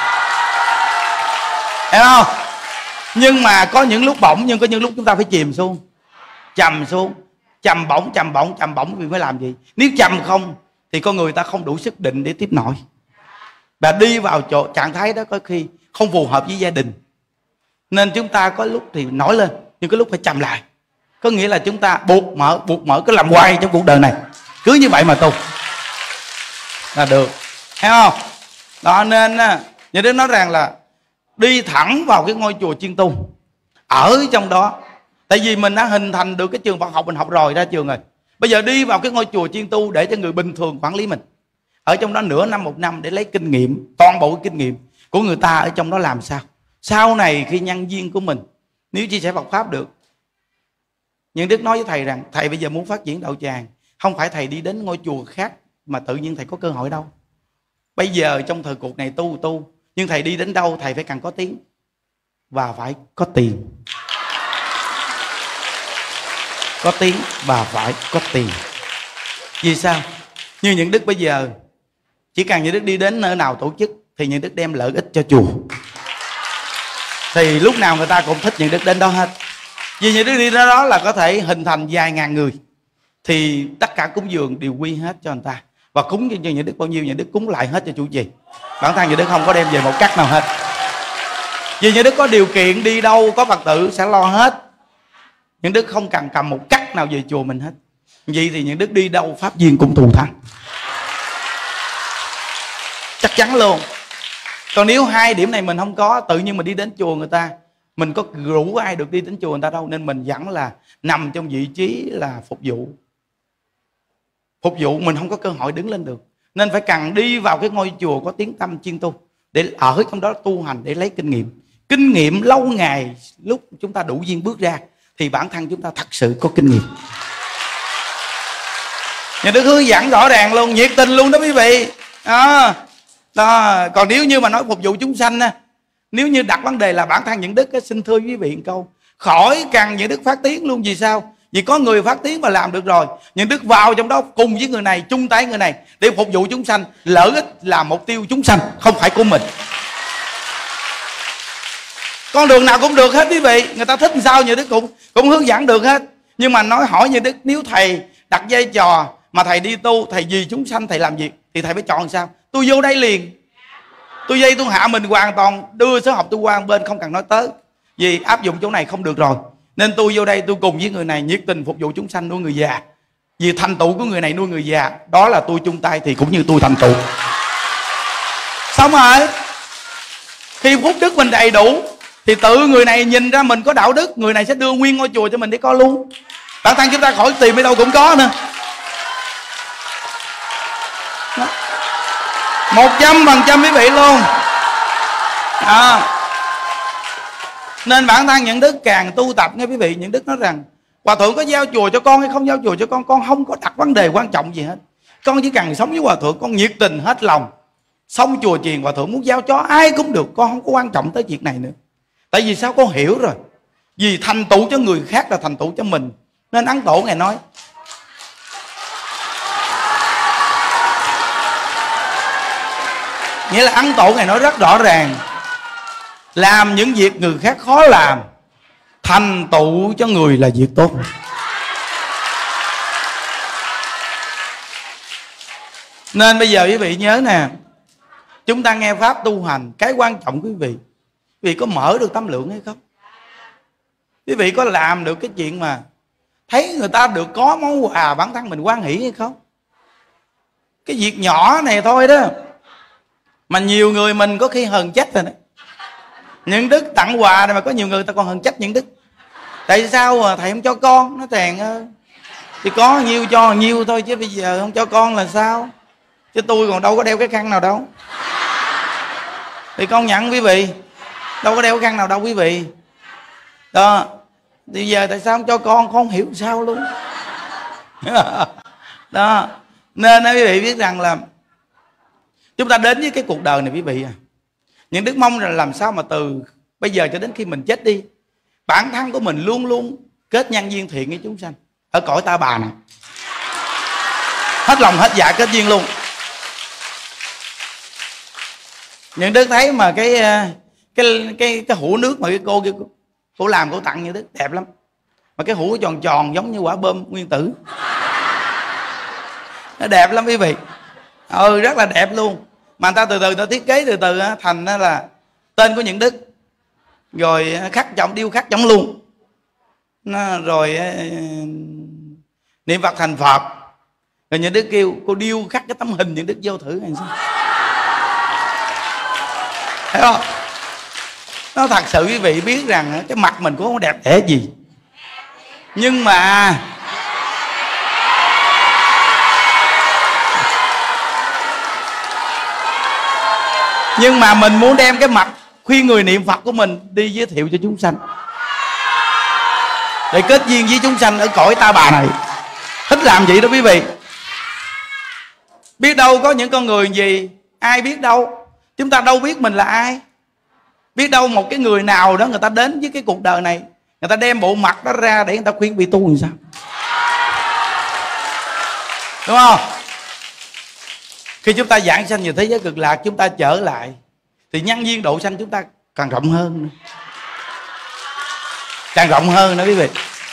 hiểu không? Nhưng mà có những lúc bỏng, nhưng có những lúc chúng ta phải chìm xuống, trầm xuống. Trầm bỏng, trầm bỏng, trầm bỏng vì phải làm gì? Nếu trầm không thì con người ta không đủ sức định để tiếp nổi. Và đi vào chỗ trạng thái đó có khi không phù hợp với gia đình. Nên chúng ta có lúc thì nổi lên, nhưng có lúc phải trầm lại. Có nghĩa là chúng ta buộc mở, buộc mở cứ làm hoài trong cuộc đời này. Cứ như vậy mà tu là được, thấy không? Đó nên như Đức nói rằng là đi thẳng vào cái ngôi chùa chuyên tu, ở trong đó. Tại vì mình đã hình thành được cái trường Phật học, mình học rồi ra trường rồi. Bây giờ đi vào cái ngôi chùa chuyên tu để cho người bình thường quản lý mình, ở trong đó nửa năm một năm để lấy kinh nghiệm, toàn bộ kinh nghiệm của người ta ở trong đó làm sao sau này khi nhân viên của mình nếu chia sẻ Phật pháp được. Nhưng Đức nói với thầy rằng thầy bây giờ muốn phát triển đạo tràng, không phải thầy đi đến ngôi chùa khác mà tự nhiên thầy có cơ hội đâu. Bây giờ trong thời cuộc này tu tu, nhưng thầy đi đến đâu thầy phải cần có tiếng và phải có tiền. Có tiếng và phải có tiền. Vì sao? Như những Đức bây giờ chỉ cần những Đức đi đến nơi nào tổ chức thì những Đức đem lợi ích cho chùa, thì lúc nào người ta cũng thích những Đức đến đó hết. Vì những Đức đi đến đó là có thể hình thành vài ngàn người, thì tất cả cúng dường đều quy hết cho người ta. Và cúng cho những Đức bao nhiêu những Đức cúng lại hết cho chủ trì. Bản thân những Đức không có đem về một cắt nào hết. Vì những Đức có điều kiện đi đâu có Phật tử sẽ lo hết. Những Đức không cần cầm một cắt nào về chùa mình hết. Vậy thì những Đức đi đâu pháp viên cũng thù thắng, chắc chắn luôn. Còn nếu hai điểm này mình không có, tự nhiên mình đi đến chùa người ta, mình có rủ ai được đi đến chùa người ta đâu. Nên mình vẫn là nằm trong vị trí là phục vụ. Phục vụ mình không có cơ hội đứng lên được. Nên phải cần đi vào cái ngôi chùa có tiếng tâm chuyên tu, để ở trong đó tu hành, để lấy kinh nghiệm. Kinh nghiệm lâu ngày, lúc chúng ta đủ duyên bước ra thì bản thân chúng ta thật sự có kinh nghiệm. Nhà Đức hướng dẫn rõ ràng luôn, nhiệt tình luôn đó quý vị. Đó. Đó. Còn nếu như mà nói phục vụ chúng sanh á, nếu như đặt vấn đề là bản thân những Đức á, xin thưa quý vị một câu, khỏi cần những Đức phát tiếng luôn. Vì sao? Vì có người phát tiếng mà làm được rồi. Những Đức vào trong đó cùng với người này, chung tay người này để phục vụ chúng sanh. Lợi ích là mục tiêu chúng sanh, không phải của mình. Con đường nào cũng được hết quý vị. Người ta thích làm sao như Đức cũng cũng hướng dẫn được hết. Nhưng mà nói hỏi như Đức, nếu thầy đặt vai trò mà thầy đi tu, thầy vì chúng sanh thầy làm việc, thì thầy phải chọn làm sao? Tôi vô đây liền, tôi dây tôi hạ mình hoàn toàn, đưa số học tôi qua một bên, không cần nói tới. Vì áp dụng chỗ này không được rồi, nên tôi vô đây tôi cùng với người này nhiệt tình phục vụ chúng sanh, nuôi người già. Vì thành tựu của người này nuôi người già, đó là tôi chung tay thì cũng như tôi thành tựu. Xong rồi, khi phúc đức mình đầy đủ thì tự người này nhìn ra mình có đạo đức, người này sẽ đưa nguyên ngôi chùa cho mình để coi luôn. Bản thân chúng ta khỏi tìm ở đâu cũng có nữa. Một trăm phần trăm quý vị luôn à. Nên bản thân những đức càng tu tập nghe quý vị, những đức nói rằng hòa thượng có giao chùa cho con hay không giao chùa cho con, con không có đặt vấn đề quan trọng gì hết. Con chỉ cần sống với hòa thượng, con nhiệt tình hết lòng, xong chùa chiền hòa thượng muốn giao cho ai cũng được, con không có quan trọng tới việc này nữa. Tại vì sao? Con hiểu rồi, vì thành tựu cho người khác là thành tựu cho mình. Nên Ấn Tổ Ngài nói nghĩa là Ấn Tổ Ngài nói rất rõ ràng, làm những việc người khác khó làm, thành tựu cho người là việc tốt. Nên bây giờ quý vị nhớ nè, chúng ta nghe pháp tu hành, cái quan trọng quý vị, quý vị có mở được tâm lượng hay không? Quý vị có làm được cái chuyện mà thấy người ta được có món quà, bản thân mình hoan hỷ hay không? Cái việc nhỏ này thôi đó mà nhiều người mình có khi hờn trách rồi đó. Những đức tặng quà này mà có nhiều người ta còn hờn trách những đức. Tại sao mà thầy không cho con? Nó Tèn ơi, thì có nhiêu cho nhiêu thôi, chứ bây giờ không cho con là sao? Chứ tôi còn đâu có đeo cái khăn nào đâu. Thì công nhận quý vị, đâu có đeo cái khăn nào đâu quý vị. Đó, bây giờ tại sao không cho con, con không hiểu sao luôn. Đó, nên quý vị biết rằng là chúng ta đến với cái cuộc đời này quý vị à, những đức mong là làm sao mà từ bây giờ cho đến khi mình chết đi, bản thân của mình luôn luôn kết nhân duyên thiện với chúng sanh ở cõi ta bà này, hết lòng hết dạ kết duyên luôn. Những đức thấy mà cái cái cái cái hũ nước mà cái cô kia cô làm, cô tặng như đức đẹp lắm, mà cái hũ tròn tròn giống như quả bơm nguyên tử, nó đẹp lắm quý vị. Ừ, rất là đẹp luôn. Mà người ta từ từ ta thiết kế từ từ thành là tên của những đức, rồi khắc trọng, điêu khắc giống luôn, rồi niệm Phật thành Phật. Rồi những đức kêu cô điêu khắc cái tấm hình những đức vô thử hay sao, thấy không? Nó thật sự quý vị biết rằng cái mặt mình cũng không đẹp đẽ gì, nhưng mà nhưng mà mình muốn đem cái mặt khuyên người niệm Phật của mình đi giới thiệu cho chúng sanh, để kết duyên với chúng sanh ở cõi ta bà này. Thích làm vậy đó quý vị. Biết đâu có những con người gì, ai biết đâu, chúng ta đâu biết mình là ai. Biết đâu một cái người nào đó người ta đến với cái cuộc đời này, người ta đem bộ mặt đó ra để người ta khuyên bị tu làm sao, đúng không? Khi chúng ta giảng sanh về thế giới cực lạc, chúng ta trở lại thì nhân duyên độ sanh chúng ta càng rộng hơn nữa. Càng rộng hơn nữa quý vị.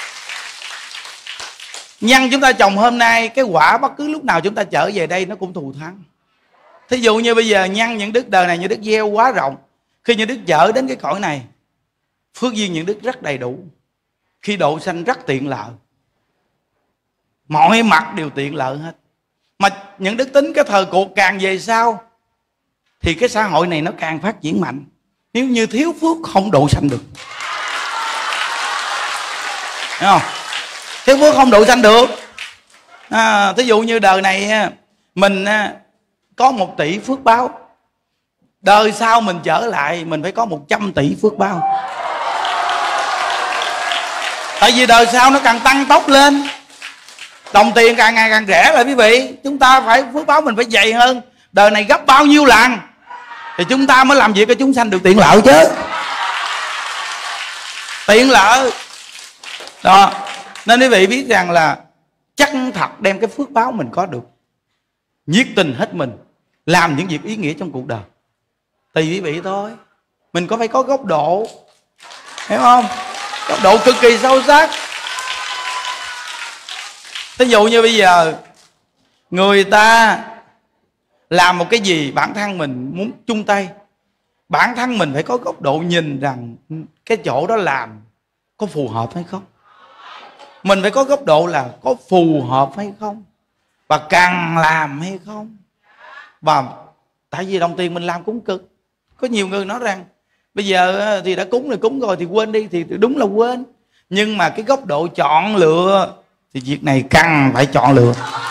Nhân chúng ta trồng hôm nay, cái quả bất cứ lúc nào chúng ta trở về đây nó cũng thù thắng. Thí dụ như bây giờ nhân những đức đời này như đức gieo quá rộng, khi những đức chở đến cái cõi này, phước duyên những đức rất đầy đủ, khi độ sanh rất tiện lợi, mọi mặt đều tiện lợi hết. Mà những đức tính cái thời cuộc càng về sau thì cái xã hội này nó càng phát triển mạnh. Nếu như thiếu phước không độ sanh được, thấy không? Thiếu phước không độ sanh được. À, thí dụ như đời này mình có một tỷ phước báo, đời sau mình trở lại mình phải có một trăm tỷ phước báo. Tại vì đời sau nó càng tăng tốc lên, đồng tiền càng ngày càng rẻ lại quý vị. Chúng ta phải phước báo mình phải dày hơn, đời này gấp bao nhiêu lần thì chúng ta mới làm việc cho chúng sanh được tiện lợi chứ. Tiện lợi đó. Nên quý vị biết rằng là chân thật đem cái phước báo mình có được, nhiệt tình hết mình làm những việc ý nghĩa trong cuộc đời. Tùy quý vị thôi, mình có phải có góc độ, hiểu không? Góc độ cực kỳ sâu sắc. Ví dụ như bây giờ người ta làm một cái gì, bản thân mình muốn chung tay, bản thân mình phải có góc độ nhìn rằng cái chỗ đó làm có phù hợp hay không. Mình phải có góc độ là có phù hợp hay không, và cần làm hay không. Và tại vì đồng tiền mình làm cũng cực. Có nhiều người nói rằng Bây giờ thì đã cúng rồi cúng rồi thì quên đi, thì đúng là quên. Nhưng mà cái góc độ chọn lựa thì việc này cần phải chọn lựa,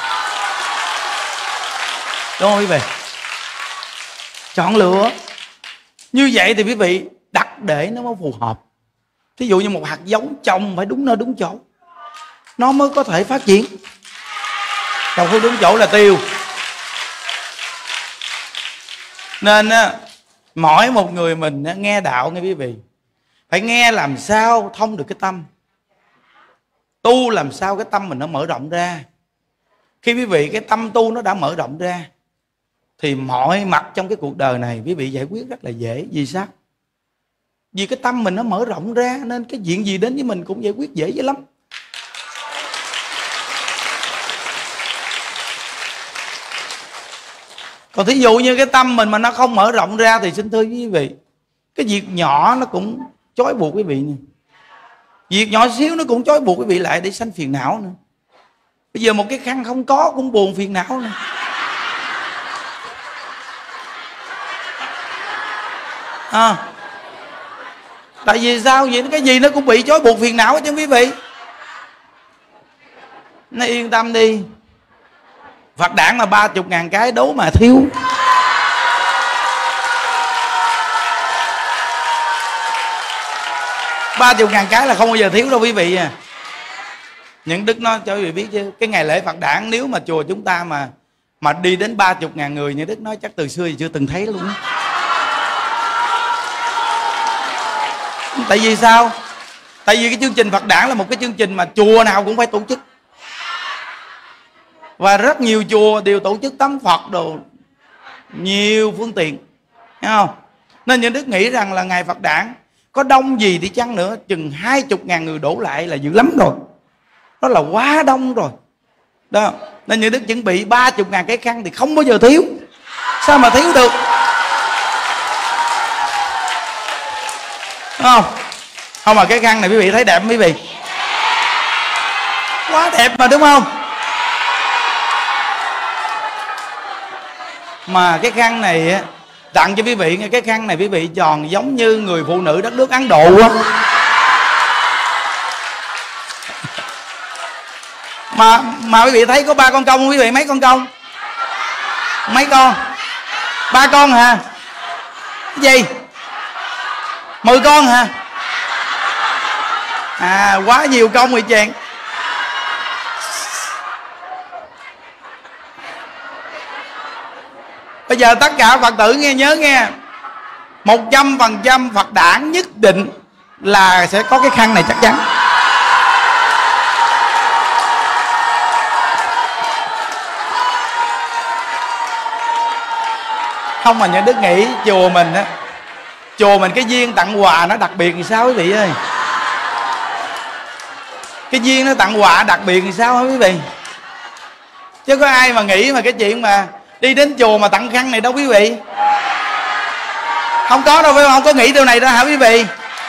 đúng không quý vị? Chọn lựa như vậy thì quý vị đặt để nó mới phù hợp. Thí dụ như một hạt giống trồng phải đúng nơi đúng chỗ, nó mới có thể phát triển. Trồng không đúng chỗ là tiêu. Nên mỗi một người mình nghe đạo nghe quý vị, phải nghe làm sao thông được cái tâm, tu làm sao cái tâm mình nó mở rộng ra. Khi quý vị cái tâm tu nó đã mở rộng ra thì mọi mặt trong cái cuộc đời này quý vị giải quyết rất là dễ. Vì sao? Vì cái tâm mình nó mở rộng ra, nên cái chuyện gì đến với mình cũng giải quyết dễ dễ lắm. Còn thí dụ như cái tâm mình mà nó không mở rộng ra thì xin thưa quý vị, cái việc nhỏ nó cũng trói buộc quý vị nè. Việc nhỏ xíu nó cũng trói buộc quý vị lại để sanh phiền não nữa. Bây giờ một cái khăn không có cũng buồn phiền não nữa. À, tại vì sao vậy? Cái gì nó cũng bị trói buộc phiền não chứ quý vị. Nó yên tâm đi, Phật đản mà ba chục ngàn cái đấu mà thiếu. Ba chục ngàn cái là không bao giờ thiếu đâu quý vị à. Những đức nói cho quý vị biết chứ, cái ngày lễ Phật đản nếu mà chùa chúng ta mà mà đi đến ba chục ngàn người, như đức nói chắc từ xưa thì chưa từng thấy luôn. Tại vì sao? Tại vì cái chương trình Phật đản là một cái chương trình mà chùa nào cũng phải tổ chức, và rất nhiều chùa đều tổ chức tắm Phật đồ, nhiều phương tiện, thấy không? Nên những đức nghĩ rằng là ngày Phật đản có đông gì đi chăng nữa, chừng hai chục ngàn người đổ lại là dữ lắm rồi, đó là quá đông rồi đó. Nên những đức chuẩn bị ba chục ngàn cái khăn thì không bao giờ thiếu. Sao mà thiếu được, đúng không? Không mà cái khăn này quý vị thấy đẹp không quý vị? Quá đẹp mà, đúng không? Mà cái khăn này tặng cho quý vị nghe, cái khăn này quý vị tròn giống như người phụ nữ đất nước Ấn Độ á. Mà mà quý vị thấy có ba con công không quý vị? Mấy con công? Mấy con? Ba con hả? Cái gì? Mười con hả? À, quá nhiều công rồi chàng. Bây giờ tất cả Phật tử nghe nhớ nghe, một trăm phần trăm Phật đản nhất định là sẽ có cái khăn này chắc chắn. Không mà những đức nghĩ chùa mình á, chùa mình cái duyên tặng quà nó đặc biệt thì sao quý vị ơi? Cái duyên nó tặng quà đặc biệt thì sao hả quý vị? Chứ có ai mà nghĩ mà cái chuyện mà đi đến chùa mà tặng khăn này đâu quý vị? Không có đâu, phải không? Không có nghĩ điều này đâu hả quý vị?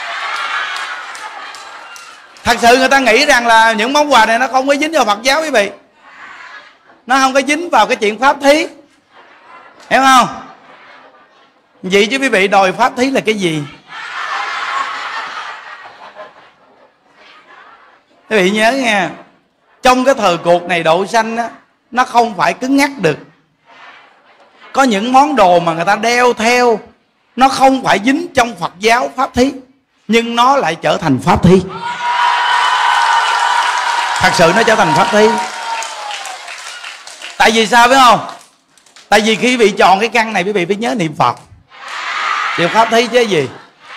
Thật sự người ta nghĩ rằng là những món quà này nó không có dính vào Phật giáo quý vị, nó không có dính vào cái chuyện pháp thí, hiểu không? Vậy chứ quý vị đòi pháp thí là cái gì? Quý vị nhớ nha, trong cái thời cuộc này độ sanh á, nó không phải cứng nhắc được. Có những món đồ mà người ta đeo theo, nó không phải dính trong Phật giáo pháp thí, nhưng nó lại trở thành pháp thí. Thật sự nó trở thành pháp thí. Tại vì sao biết không? Tại vì khi quý vị chọn cái căn này, quý vị phải nhớ niệm Phật. Niệm pháp thí chứ gì.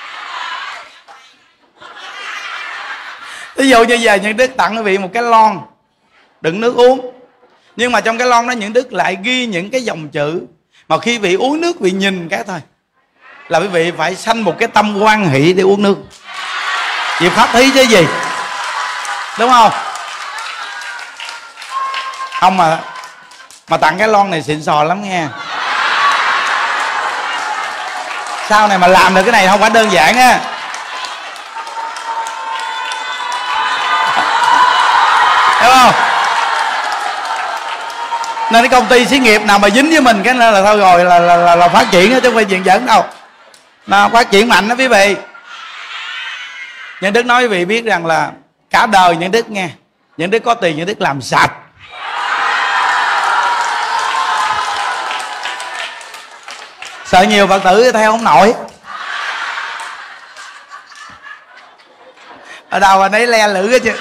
Ví dụ như giờ những đức tặng quý vị một cái lon đựng nước uống, nhưng mà trong cái lon đó những đức lại ghi những cái dòng chữ mà khi vị uống nước vị nhìn cái thôi là quý vị phải sanh một cái tâm hoan hỷ để uống nước. Việc pháp thí chứ gì, đúng không? Không mà mà tặng cái lon này xịn sò lắm nghe. Sau này mà làm được cái này không phải đơn giản á. Hiểu không? Nên cái công ty xí nghiệp nào mà dính với mình cái là thôi rồi là, là, là, là phát triển chứ không phải chuyện giỡn đâu. Nó phát triển mạnh đó quý vị. Những Đức nói quý vị biết rằng là cả đời những Đức nghe, những Đức có tiền những Đức làm sạch. Sợ nhiều Phật tử theo không nổi. Ở đâu anh ấy le lử hết chứ.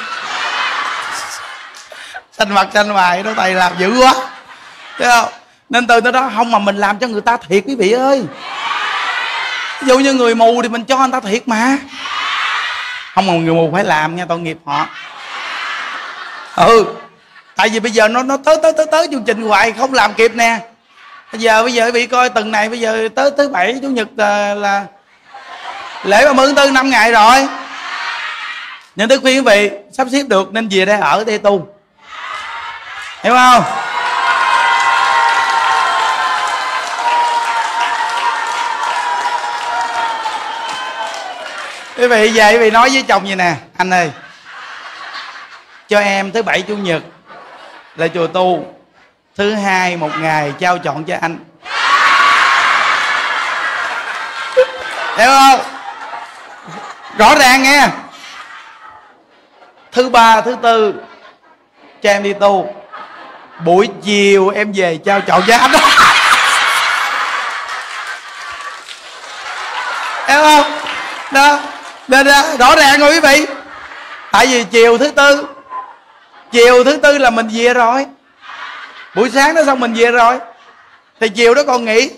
Xanh mặt xanh mày nó thầy làm dữ quá, thấy không? Nên từ đó đó không mà mình làm cho người ta thiệt quý vị ơi. Ví dụ như người mù thì mình cho người ta thiệt mà. Không mà người mù phải làm nha, tội nghiệp họ. Ừ, tại vì bây giờ nó nó tới tới tới tới chương trình hoài không làm kịp nè. Bây giờ bây giờ bị coi tuần này bây giờ tới thứ bảy chủ nhật là, là lễ ba mươi tháng tư năm ngày rồi. Nên Đức khuyên quý vị sắp xếp được nên về đây ở đây tu, hiểu không? Quý vị về quý vị nói với chồng vậy nè: anh ơi, cho em thứ bảy chủ nhật là chùa tu, thứ hai một ngày trao chọn cho anh, hiểu không? Rõ ràng nghe. Thứ ba thứ tư cho em đi tu, buổi chiều em về trao chọn cho anh. Hiểu không? Đó, nên rõ ràng rồi quý vị. Tại vì chiều thứ tư chiều thứ tư là mình về rồi, buổi sáng đó xong mình về rồi, thì chiều đó còn nghỉ.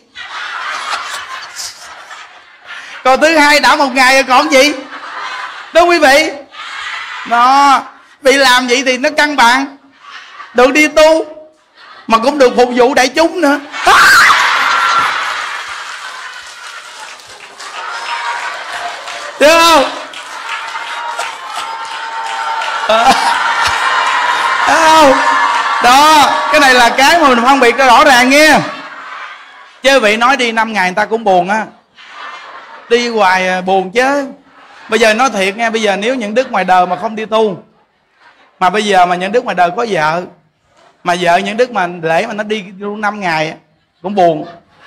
Còn thứ hai đã một ngày rồi còn gì, đúng quý vị? Đó, vì làm vậy thì nó cân bằng, được đi tu mà cũng được phục vụ đại chúng nữa. Được không? À, không? Đó, cái này là cái mà mình phân biệt cho rõ ràng nghe. Chứ quý vị nói đi năm ngày người ta cũng buồn á, đi hoài buồn chứ. Bây giờ nói thiệt nghe, bây giờ nếu những Đức ngoài đời mà không đi tu, mà bây giờ mà những Đức ngoài đời có vợ, mà vợ những Đức mà lễ mà nó đi luôn năm ngày cũng buồn.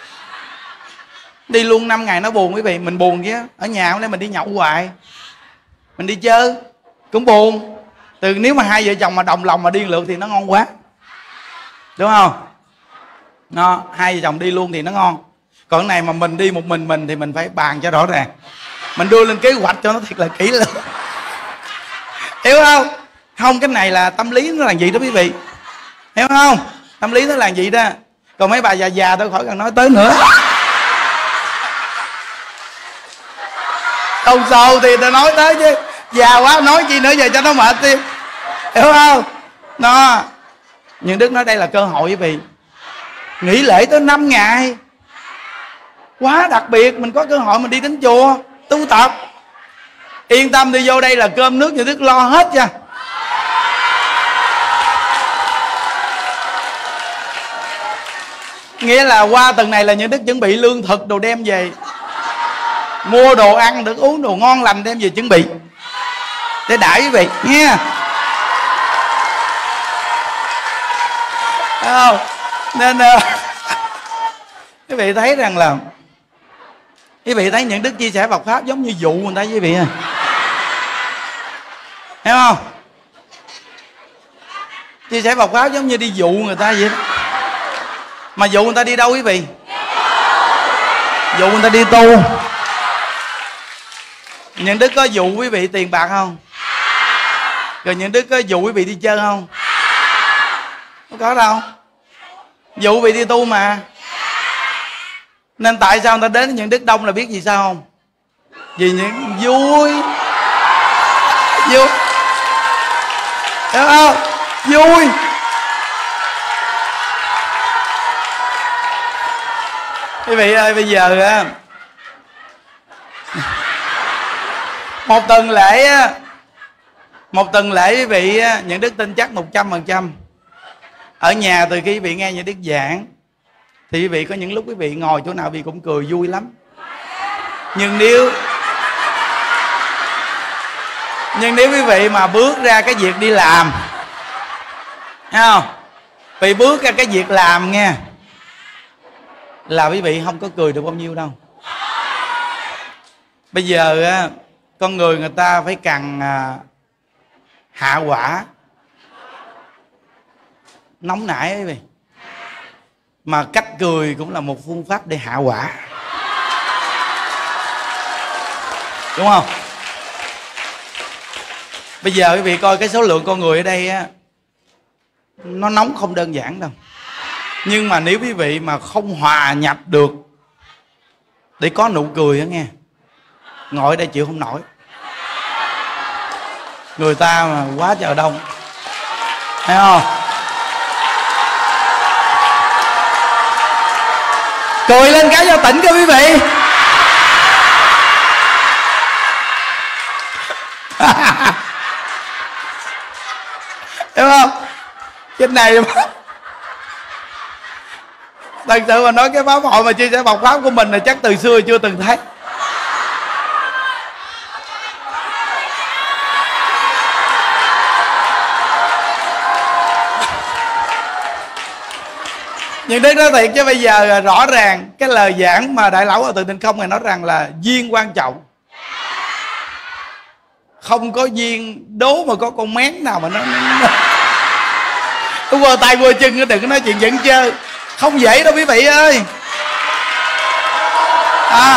Đi luôn năm ngày nó buồn quý vị. Mình buồn chứ, ở nhà hôm nay mình đi nhậu hoài, mình đi chơi cũng buồn. Từ nếu mà hai vợ chồng mà đồng lòng mà đi lượt thì nó ngon quá, đúng không? Nó hai vợ chồng đi luôn thì nó ngon. Còn cái này mà mình đi một mình mình thì mình phải bàn cho rõ ràng, mình đưa lên kế hoạch cho nó thật là kỹ lưỡng. Hiểu không? Không, cái này là tâm lý nó là gì đó quý vị, hiểu không? Tâm lý nó là gì đó. Còn mấy bà già già tôi khỏi cần nói tới nữa. Không sâu thì tôi nói tới chứ, già quá nói chi nữa giờ cho nó mệt đi, hiểu không? Nó nhưng Đức nói đây là cơ hội quý vị. Nghỉ lễ tới năm ngày quá đặc biệt, mình có cơ hội mình đi đến chùa tu tập. Yên tâm đi vô đây là cơm nước như Đức lo hết nha. Nghĩa là qua tuần này là những Đức chuẩn bị lương thực đồ đem về, mua đồ ăn được uống đồ ngon lành đem về chuẩn bị để đãi quý vị nha. Không? Nên uh, quý vị thấy rằng là quý vị thấy những Đức chia sẻ Phật pháp giống như dụ người ta quý vị à, hiểu không? Chia sẻ Phật pháp giống như đi dụ người ta vậy đó. Mà dụ người ta đi đâu quý vị? Dụ người ta đi tu. Những Đức có dụ quý vị tiền bạc không? Rồi những Đức có dụ quý vị đi chơi không? Không có đâu. Dụ quý vị đi tu mà. Nên tại sao người ta đến những Đức đông là biết gì sao không? Vì những vui. Vui, hiểu không? Vui. Quý vị ơi, bây giờ á, một tuần lễ á, một tuần lễ quý vị á, những Đức tin chắc một trăm phần trăm ở nhà từ khi quý vị nghe những Đức giảng thì quý vị có những lúc quý vị ngồi chỗ nào quý vị cũng cười vui lắm. Nhưng nếu nhưng nếu quý vị mà bước ra cái việc đi làm, thấy không? Vì bước ra cái việc làm nghe, là quý vị không có cười được bao nhiêu đâu. Bây giờ á, con người người ta phải cần à, hạ quả nóng nảy ấy, mà cách cười cũng là một phương pháp để hạ quả, đúng không? Bây giờ quý vị coi cái số lượng con người ở đây á, nó nóng không đơn giản đâu. Nhưng mà nếu quý vị mà không hòa nhập được để có nụ cười á nghe, ngồi ở đây chịu không nổi. Người ta mà quá trời đông, thấy không? Cười lên cái cho tỉnh cho quý vị. Hiểu không? Trên này mà thật sự mà nói cái pháp hội mà chia sẻ bọc pháp của mình là chắc từ xưa chưa từng thấy. Nhưng Đức nói thiệt chứ bây giờ rõ ràng cái lời giảng mà Đại Lão Hòa Thượng Tịnh Không này nói rằng là duyên quan trọng. Không có duyên đố mà có con mén nào mà nó nó vừa tay vừa chân, đừng có nói chuyện dẫn chơi. Không dễ đâu quý vị ơi. À,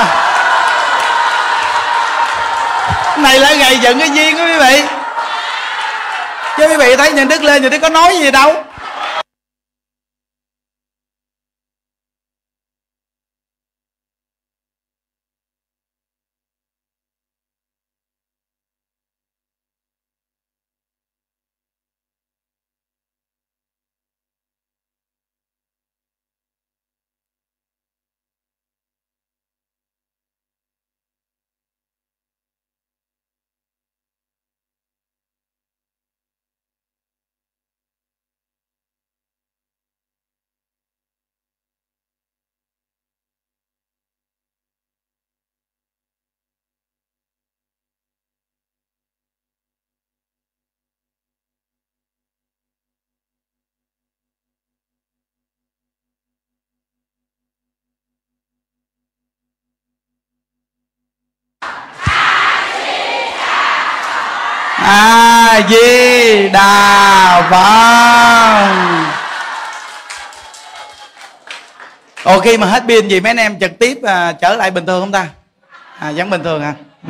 này là ngày dựng cái duyên đó quý vị. Chứ quý vị thấy Nhân Đức lên, Nhân Đức có nói gì đâu. A Di Đà Phật. Ồ, khi mà hết pin gì mấy anh em trực tiếp à, trở lại bình thường không ta? À, vẫn bình thường hả? Ừ.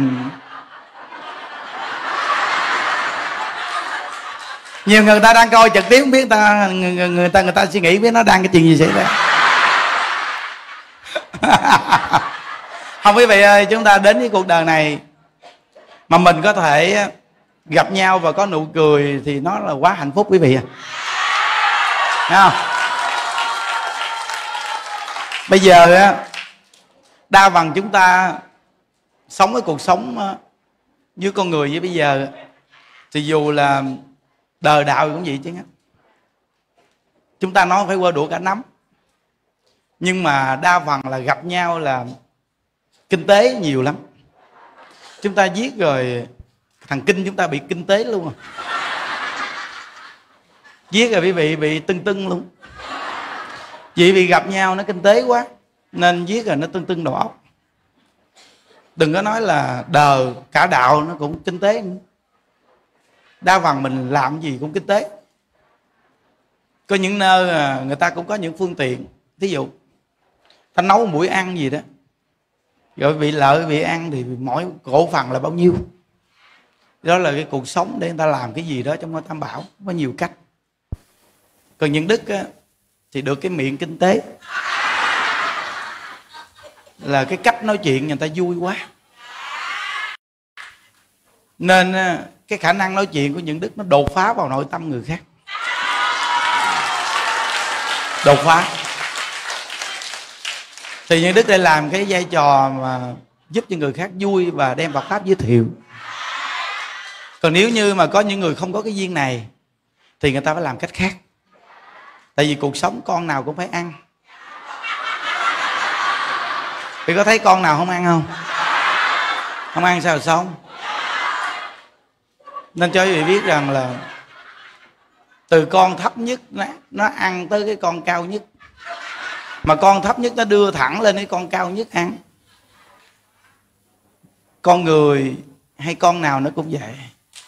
Nhiều người ta đang coi trực tiếp không biết ta người, người ta người ta suy nghĩ biết nó đang cái chuyện gì xảy ra. Không quý vị ơi, chúng ta đến với cuộc đời này mà mình có thể gặp nhau và có nụ cười thì nó là quá hạnh phúc quý vị à. Thấy không? Bây giờ á, đa phần chúng ta sống cái cuộc sống với con người với bây giờ thì dù là đời đạo cũng vậy chứ. Chúng ta nói phải quơ đũa cả nắm. Nhưng mà đa phần là gặp nhau là kinh tế nhiều lắm. Chúng ta giết rồi thằng kinh chúng ta bị kinh tế luôn rồi. Giết rồi quý vị bị tưng tưng luôn. Vì vì gặp nhau nó kinh tế quá nên giết rồi nó tưng tưng đầu óc. Đừng có nói là đời cả đạo nó cũng kinh tế nữa. Đa phần mình làm gì cũng kinh tế. Có những nơi người ta cũng có những phương tiện. Thí dụ ta nấu một buổi ăn gì đó, rồi bị lợi bị ăn thì mỗi cổ phần là bao nhiêu. Đó là cái cuộc sống để người ta làm cái gì đó trong ngôi Tam Bảo. Có nhiều cách. Còn những đức á, thì được cái miệng kinh tế, là cái cách nói chuyện người ta vui quá, nên cái khả năng nói chuyện của những đức nó đột phá vào nội tâm người khác. Đột phá. Thì những đức để làm cái vai trò mà giúp cho người khác vui và đem Phật pháp giới thiệu. Còn nếu như mà có những người không có cái duyên này thì người ta phải làm cách khác. Tại vì cuộc sống con nào cũng phải ăn. Thì có thấy con nào không ăn không? Không ăn sao sống? Nên cho quý vị biết rằng là từ con thấp nhất nó, nó ăn tới cái con cao nhất. Mà con thấp nhất nó đưa thẳng lên cái con cao nhất ăn. con người hay con nào nó cũng vậy.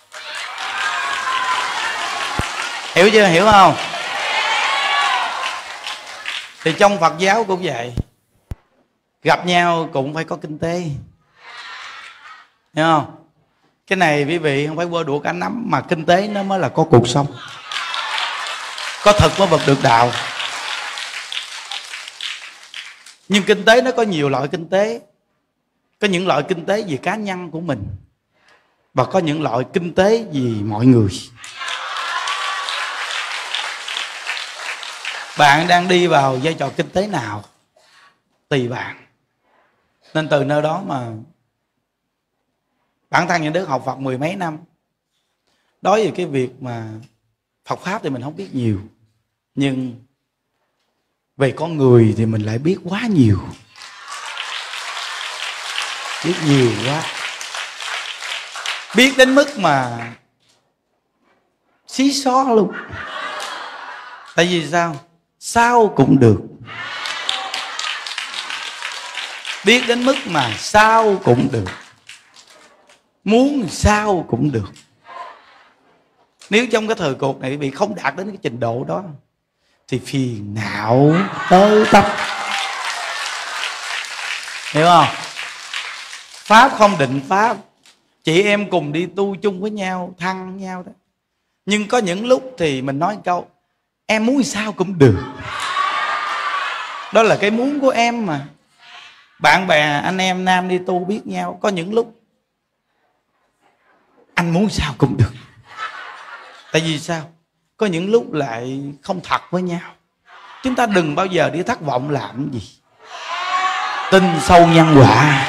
Hiểu chưa? Hiểu không? Thì trong Phật giáo cũng vậy, gặp nhau cũng phải có kinh tế, hiểu không? Cái này quý vị không phải quơ đũa cả nắm, mà kinh tế nó mới là có cuộc sống, có thực mới vực được đạo. Nhưng kinh tế nó có nhiều loại kinh tế. Có những loại kinh tế về cá nhân của mình, và có những loại kinh tế vì mọi người. Bạn đang đi vào vai trò kinh tế nào tùy bạn. Nên từ nơi đó mà bản thân những đứa học Phật mười mấy năm, đối với cái việc mà Phật Pháp thì mình không biết nhiều, nhưng về con người thì mình lại biết quá nhiều. Biết nhiều quá. Biết đến mức mà xí xó luôn. Tại vì sao? Sao cũng được. Biết đến mức mà sao cũng được, muốn sao cũng được. Nếu trong cái thời cuộc này bị không đạt đến cái trình độ đó thì phiền não tới tấp. Hiểu không? Pháp không định pháp. Chị em cùng đi tu chung với nhau, thăng nhau đó. Nhưng có những lúc thì mình nói một câu, em muốn sao cũng được. Đó là cái muốn của em mà. Bạn bè, anh em nam đi tu biết nhau, có những lúc anh muốn sao cũng được. Tại vì sao? Có những lúc lại không thật với nhau. Chúng ta đừng bao giờ đi thất vọng làm gì. Tin sâu nhân quả.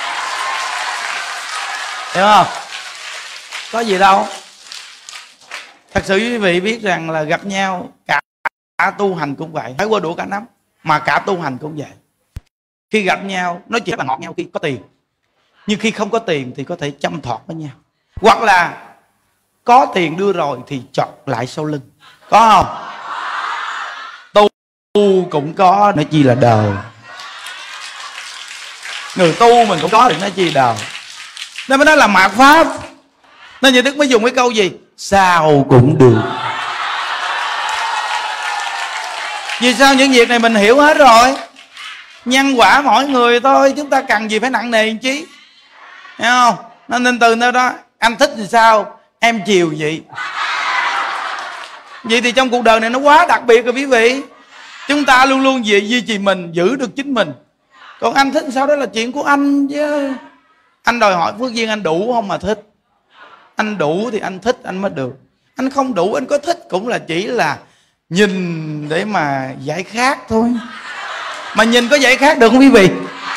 Hiểu không? Có gì đâu. Thật sự quý vị biết rằng là gặp nhau, cả, cả tu hành cũng vậy, phải qua đũa cả nắm, mà cả tu hành cũng vậy. Khi gặp nhau nói chuyện là ngọt nhau khi có tiền, nhưng khi không có tiền thì có thể châm thọt với nhau. Hoặc là có tiền đưa rồi thì chọt lại sau lưng. Có không? Tu cũng có, nói chi là đời. Người tu mình cũng có, thì nói chi đời. Nên mới nói là mạt pháp. Nên Nhà Đức mới dùng cái câu gì? Sao cũng được. Vì sao? Những việc này mình hiểu hết rồi. Nhân quả mỗi người thôi, chúng ta cần gì phải nặng nề chứ. Hiểu không? Nên từ nơi đó, anh thích thì sao, em chiều vậy. Vậy thì trong cuộc đời này nó quá đặc biệt rồi quý vị. Chúng ta luôn luôn về duy trì mình, giữ được chính mình. Còn anh thích sao đó là chuyện của anh chứ. Anh đòi hỏi phước duyên anh đủ không mà thích. Anh đủ thì anh thích anh mới được. Anh không đủ, anh có thích cũng là chỉ là nhìn để mà giải khát thôi. Mà nhìn có giải khát được không quý vị?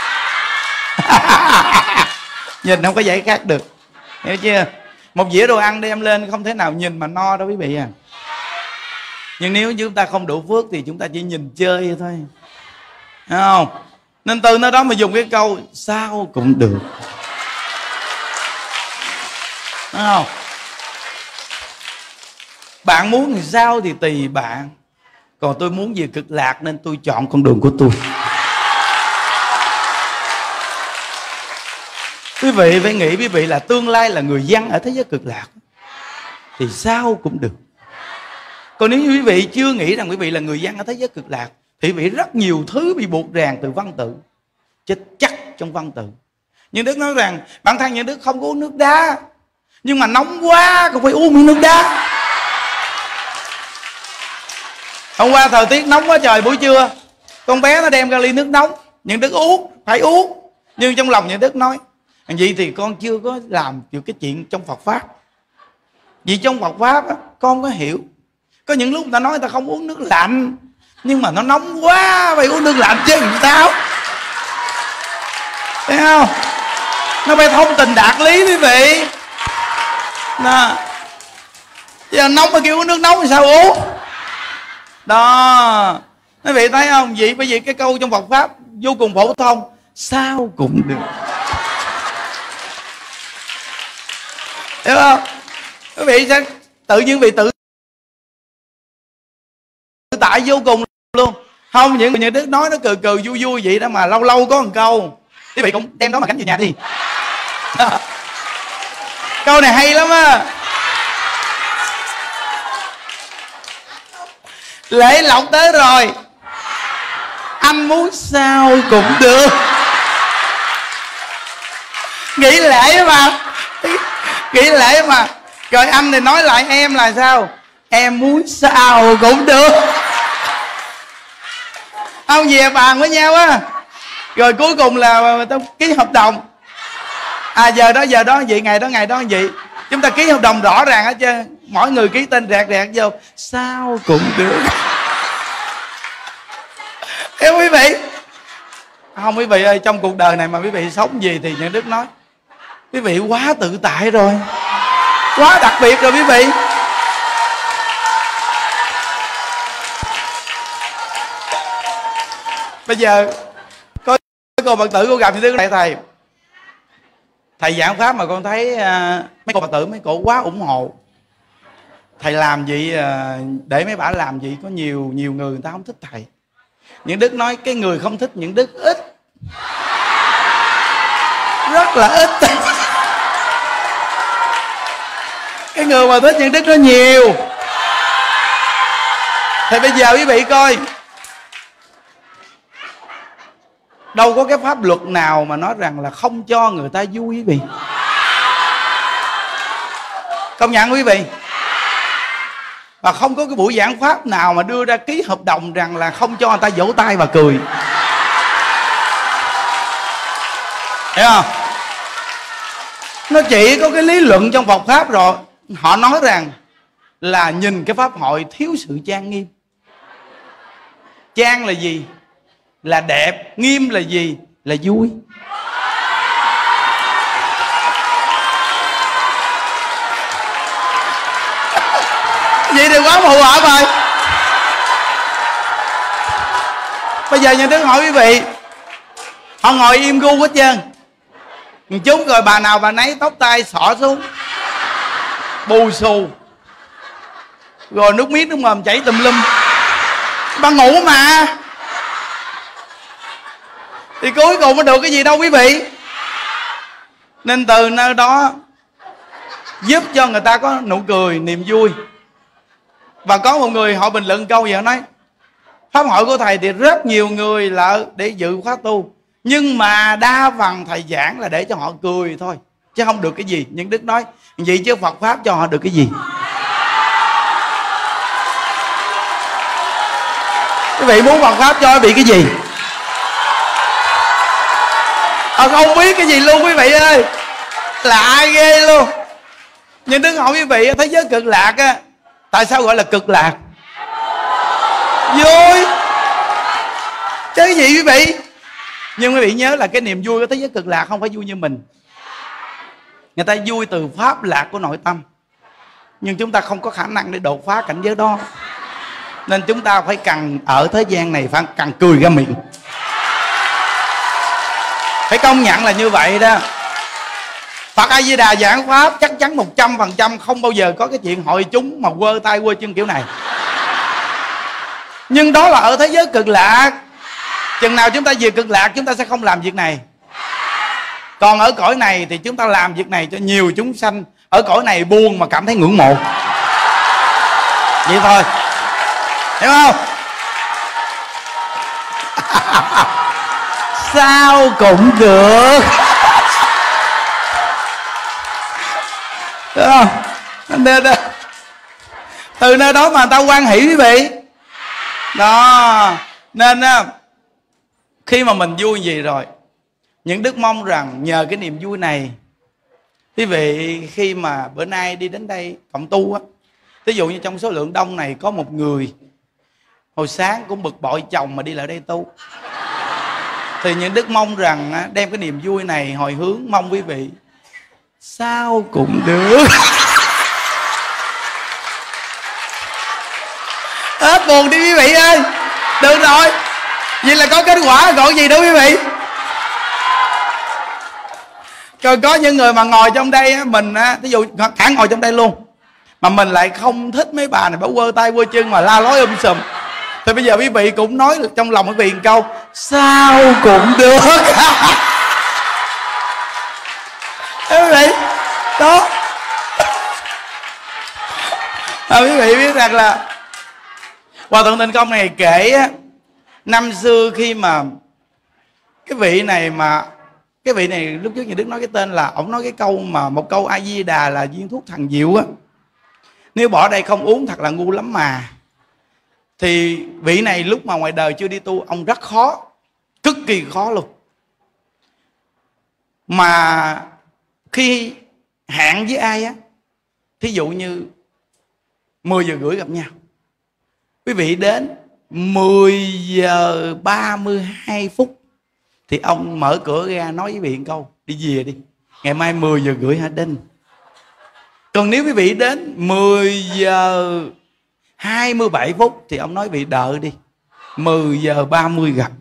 Nhìn không có giải khát được. Hiểu chưa? Một dĩa đồ ăn đem lên không thể nào nhìn mà no đâu quý vị à. Nhưng nếu chúng ta không đủ phước thì chúng ta chỉ nhìn chơi thôi. Thấy không? Nên từ nơi đó mà dùng cái câu sao cũng được. Thấy không? Bạn muốn thì sao thì tùy bạn. Còn tôi muốn về cực lạc nên tôi chọn con đường của tôi. Quý vị phải nghĩ quý vị là tương lai là người dân ở thế giới cực lạc thì sao cũng được. Còn nếu như quý vị chưa nghĩ rằng quý vị là người dân ở thế giới cực lạc thì quý vị rất nhiều thứ bị buộc ràng từ văn tự, chết chắc trong văn tự. Nhưng Đức nói rằng bản thân những Đức không có uống nước đá, nhưng mà nóng quá cũng phải uống miếng nước đá. Hôm qua thời tiết nóng quá trời, buổi trưa con bé nó đem ra ly nước nóng, những Đức uống, phải uống. Nhưng trong lòng những Đức nói vậy thì con chưa có làm được cái chuyện trong Phật Pháp. Vì trong Phật Pháp á, con có hiểu. Có những lúc người ta nói người ta không uống nước lạnh, nhưng mà nó nóng quá phải uống nước lạnh chứ làm sao. Thấy không? Nó phải thông tình đạt lý quý vị. Nè, giờ nóng mà kêu uống nước nóng thì sao uống? Đó, quý vị thấy không? Vậy bởi vì cái câu trong Phật Pháp vô cùng phổ thông, sao cũng được. Hiểu không? Quý vị sẽ tự nhiên vị tự tại vô cùng luôn. Không, những người Nhà Đức nói nó cười cười vui vui vậy đó mà lâu lâu có một câu, quý vị cũng đem đó mà gánh về nhà đi. Câu này hay lắm á. Lễ lộc tới rồi, anh muốn sao cũng được. Nghỉ lễ mà, nghỉ lễ mà. Rồi anh thì nói lại em là sao? Em muốn sao cũng được. Ông về bàn với nhau á. Rồi cuối cùng là tao ký hợp đồng. À giờ đó giờ đó vậy, ngày đó ngày đó vậy. Chúng ta ký hợp đồng rõ ràng hết trơn. Mỗi người ký tên rẹt rẹt vô. Sao cũng được. Em quý vị. Không quý vị ơi, trong cuộc đời này mà quý vị sống gì thì Nhuận Đức nói quý vị quá tự tại rồi, quá đặc biệt rồi quý vị. Bây giờ có cô Phật tử cô gặp Nhuận Đức lại thầy thầy giảng pháp mà con thấy uh, mấy cô Phật tử mấy cô quá ủng hộ thầy làm vậy. Uh, để mấy bà làm vậy có nhiều nhiều người người ta không thích thầy. Nhuận Đức nói cái người không thích Nhuận Đức ít, rất là ít. Cái người mà thích Nhuận Đức nó nhiều. Thì bây giờ quý vị coi, đâu có cái pháp luật nào mà nói rằng là không cho người ta vui quý vị. Công nhận quý vị. Và không có cái buổi giảng pháp nào mà đưa ra ký hợp đồng rằng là không cho người ta vỗ tay và cười. Hiểu không? Nó chỉ có cái lý luận trong Phật pháp rồi. Họ nói rằng là nhìn cái pháp hội thiếu sự trang nghiêm. Trang là gì? Là đẹp. Nghiêm là gì? Là vui. Vậy thì quá phù hợp rồi. Bây giờ Nhuận Đức hỏi quý vị, họ ngồi im gu hết trơn một chút rồi bà nào bà nấy tóc tai xõa xuống, bù xù, rồi nước miếng nước mồm chảy tùm lum. Bà ngủ mà. Thì cuối cùng mới được cái gì đâu quý vị. Nên từ nơi đó giúp cho người ta có nụ cười, niềm vui. Và có một người họ bình luận câu gì, họ nói pháp hội của thầy thì rất nhiều người là để dự khóa tu, nhưng mà đa phần thầy giảng là để cho họ cười thôi, chứ không được cái gì. Nhưng Đức nói vậy chứ Phật pháp cho họ được cái gì? Quý vị muốn Phật pháp cho bị cái gì? Họ không biết cái gì luôn quý vị ơi. Lạ ghê luôn. Nhưng Đức hỏi quý vị, thế giới cực lạc á, tại sao gọi là cực lạc? Vui chứ cái gì quý vị. Nhưng quý vị nhớ là cái niềm vui của thế giới cực lạc không phải vui như mình. Người ta vui từ pháp lạc của nội tâm. Nhưng chúng ta không có khả năng để đột phá cảnh giới đó. Nên chúng ta phải cần ở thế gian này phải cần cười ra miệng. Phải công nhận là như vậy đó. Phật A Di Đà giảng pháp chắc chắn một trăm phần trăm không bao giờ có cái chuyện hội chúng mà quơ tay quơ chân kiểu này. Nhưng đó là ở thế giới cực lạc. Chừng nào chúng ta về cực lạc chúng ta sẽ không làm việc này. Còn ở cõi này thì chúng ta làm việc này cho nhiều chúng sanh ở cõi này buồn mà cảm thấy ngưỡng mộ. Vậy thôi. Hiểu không? Sao cũng được. Đúng không? Nên, từ nơi đó mà người ta hoan hỷ quý vị. Đó. Nên khi mà mình vui gì rồi, những Đức mong rằng nhờ cái niềm vui này, quý vị khi mà bữa nay đi đến đây cộng tu á, ví dụ như trong số lượng đông này có một người hồi sáng cũng bực bội chồng mà đi lại đây tu, thì những Đức mong rằng đem cái niềm vui này hồi hướng mong quý vị sao cũng được. Hết buồn đi quý vị ơi. Được rồi. Vậy là có kết quả gọi gì đâu quý vị. Còn có những người mà ngồi trong đây mình ví dụ cả ngồi trong đây luôn mà mình lại không thích mấy bà này, bà quơ tay quơ chân mà la lối um sùm, thì bây giờ quý vị cũng nói trong lòng quý vị một câu sao cũng được. Đó. À, quý vị biết rằng là Hòa Thượng Tịnh Công này kể á, năm xưa khi mà cái vị này mà cái vị này lúc trước nhà Đức nói cái tên là, ổng nói cái câu mà một câu A Di Đà là viên thuốc thần diệu á, nếu bỏ đây không uống thật là ngu lắm mà. Thì vị này lúc mà ngoài đời chưa đi tu, ông rất khó, cực kỳ khó luôn. Mà khi hẹn với ai á, thí dụ như mười giờ rưỡi gặp nhau, quý vị đến mười giờ ba mươi hai phút thì ông mở cửa ra nói với vị một câu: đi về đi, ngày mai mười giờ rưỡi hả Đinh. Còn nếu quý vị đến mười giờ hai mươi bảy phút thì ông nói vị đợi đi, mười giờ ba mươi gặp.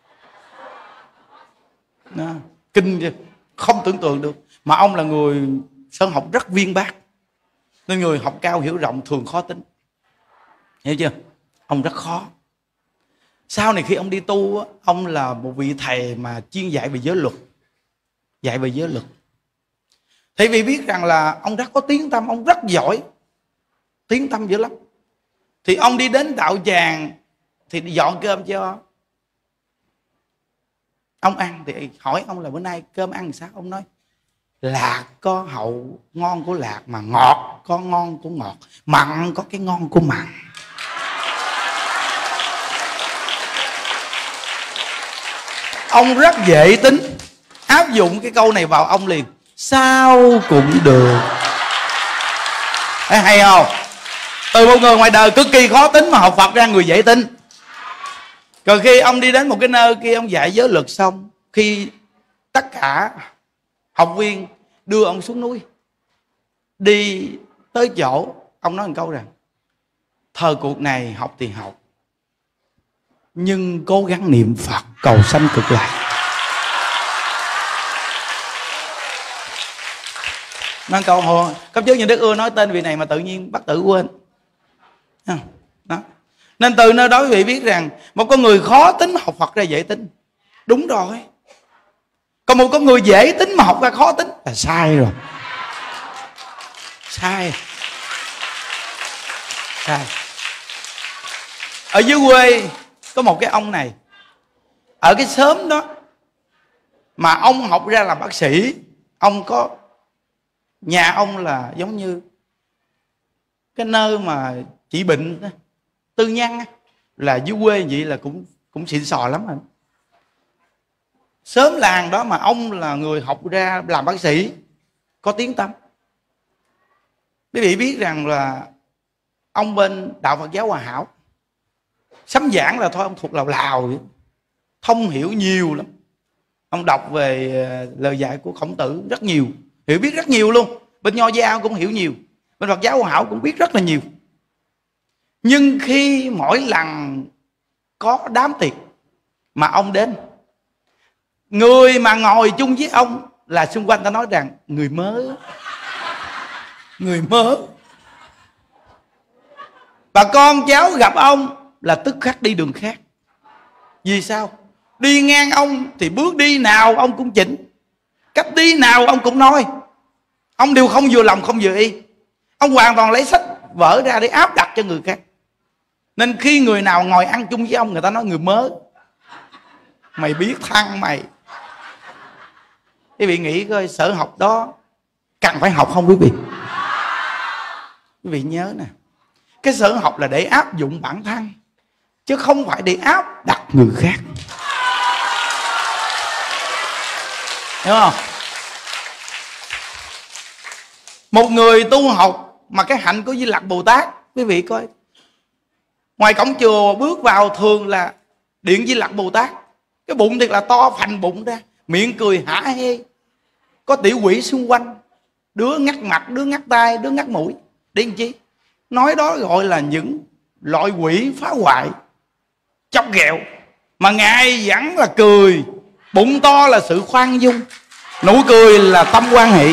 Đó, kinh chưa? Không tưởng tượng được. Mà ông là người sơn học rất viên bác, nên người học cao hiểu rộng thường khó tính, hiểu chưa? Ông rất khó. Sau này khi ông đi tu, ông là một vị thầy mà chuyên dạy về giới luật, dạy về giới luật. Thì vì biết rằng là ông rất có tiếng tâm, ông rất giỏi, tiếng tâm dữ lắm. Thì ông đi đến đạo tràng thì dọn cơm cho ông ăn. Thì hỏi ông là bữa nay cơm ăn sao? Ông nói lạc có hậu ngon của lạc, mà ngọt có ngon của ngọt, mặn có cái ngon của mặn. Ông rất dễ tính, áp dụng cái câu này vào ông liền, sao cũng được. Thấy hay không? Từ một người ngoài đời cực kỳ khó tính mà học Phật ra người dễ tính. Rồi khi ông đi đến một cái nơi kia, ông dạy giới luật xong, khi tất cả học viên đưa ông xuống núi, đi tới chỗ, ông nói một câu rằng thời cuộc này học thì học, nhưng cố gắng niệm Phật cầu sanh cực lạc. Nói câu hồ, cấp trước nhà Đức ưa nói tên vị này mà tự nhiên bắt tử quên. Đó. Nên từ nơi đó quý vị biết rằng một con người khó tính học Phật ra dễ tính, đúng rồi. Còn một con người dễ tính mà học ra khó tính là sai rồi. Sai. Sai. Ở dưới quê có một cái ông này, ở cái xóm đó mà ông học ra làm bác sĩ. Ông có nhà ông là giống như cái nơi mà trị bệnh đó, tư nhân á, là dưới quê vậy là cũng cũng xịn sò lắm rồi. Xóm làng đó mà ông là người học ra làm bác sĩ, có tiếng tăm. Quý vị biết rằng là ông bên đạo Phật giáo Hòa Hảo, sấm giảng là thôi ông thuộc lào lào vậy, thông hiểu nhiều lắm. Ông đọc về lời dạy của Khổng Tử rất nhiều, hiểu biết rất nhiều luôn. Bên Nho giáo cũng hiểu nhiều, bên Phật giáo Hòa Hảo cũng biết rất là nhiều. Nhưng khi mỗi lần có đám tiệc mà ông đến, người mà ngồi chung với ông là xung quanh ta nói rằng người mớ, người mớ. Và con cháu gặp ông là tức khắc đi đường khác. Vì sao? Đi ngang ông thì bước đi nào ông cũng chỉnh, cách đi nào ông cũng nói. Ông đều không vừa lòng không vừa y. Ông hoàn toàn lấy sách vở ra để áp đặt cho người khác. Nên khi người nào ngồi ăn chung với ông, người ta nói người mớ, mày biết thăng mày. Quý vị nghĩ coi sở học đó cần phải học không quý vị? Quý vị nhớ nè, cái sở học là để áp dụng bản thân, chứ không phải để áp đặt người khác. Hiểu không? Một người tu học mà cái hạnh của Di Lặc Bồ Tát, quý vị coi, ngoài cổng chùa bước vào thường là điện Di Lặc Bồ Tát. Cái bụng thiệt là to phành bụng ra, miệng cười hả hê, có tiểu quỷ xung quanh, đứa ngắt mặt, đứa ngắt tay, đứa ngắt mũi. Để làm chi? Nói đó gọi là những loại quỷ phá hoại, chọc ghẹo. Mà Ngài vẫn là cười. Bụng to là sự khoan dung, nụ cười là tâm hoan hỷ.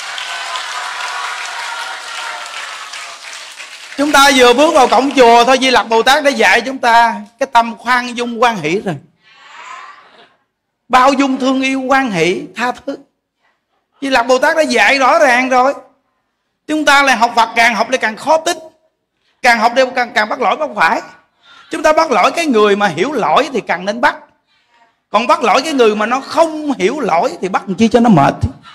Chúng ta vừa bước vào cổng chùa thôi, Di Lặc Bồ Tát đã dạy chúng ta cái tâm khoan dung hoan hỷ rồi. Bao dung thương yêu hoan hỷ tha thứ. Di Lặc Bồ Tát đã dạy rõ ràng rồi. Chúng ta là học Phật, càng học lại càng khó tính, càng học đều càng, càng bắt lỗi bắt phải. Chúng ta bắt lỗi cái người mà hiểu lỗi thì càng nên bắt, còn bắt lỗi cái người mà nó không hiểu lỗi thì bắt làm chi cho nó mệt.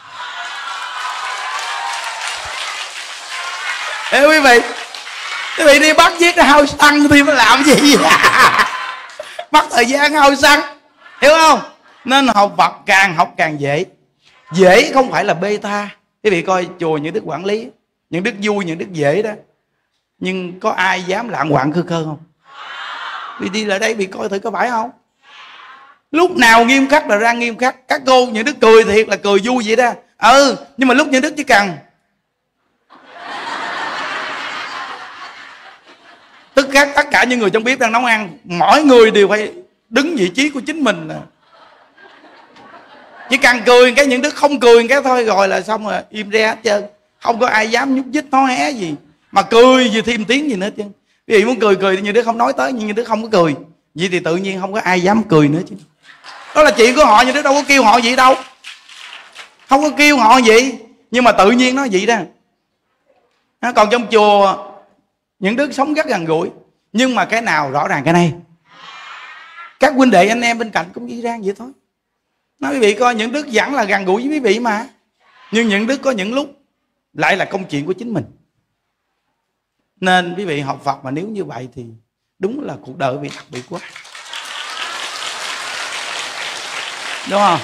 Ê quý vị, quý vị đi bắt giết hao xăng thì phải làm gì? Mất thời gian hao xăng, hiểu không? Nên học Phật càng học càng dễ. Dễ không phải là bê tha. Quý vị coi chùa những đức quản lý, những đức vui, những đức dễ đó, nhưng có ai dám lạng quạng khư khơ không? Vì đi lại đây bị coi thử có phải không? Lúc nào nghiêm khắc là ra nghiêm khắc. Các cô những đức cười thiệt là cười vui vậy đó. Ừ, nhưng mà lúc những đức chỉ cần tức khắc tất cả những người trong bếp đang nấu ăn, mỗi người đều phải đứng vị trí của chính mình. Chỉ cần cười cái những đức không cười cái thôi rồi là xong rồi, im re hết trơn. Không có ai dám nhúc nhích nói hé gì, mà cười gì thêm tiếng gì nữa chứ. Quý vị muốn cười cười thì những đứa không nói tới, nhưng những đứa không có cười, vậy thì tự nhiên không có ai dám cười nữa chứ. Đó là chuyện của họ, những đứa đâu có kêu họ vậy đâu, không có kêu họ vậy, nhưng mà tự nhiên nó vậy đó. Còn trong chùa những đứa sống rất gần gũi, nhưng mà cái nào rõ ràng cái này. Các huynh đệ anh em bên cạnh cũng y ra vậy thôi. Nói quý vị coi, những đứa vẫn là gần gũi với quý vị mà, nhưng những đứa có những lúc lại là công chuyện của chính mình. Nên quý vị học Phật mà nếu như vậy thì đúng là cuộc đời bị đặc biệt quá, đúng không?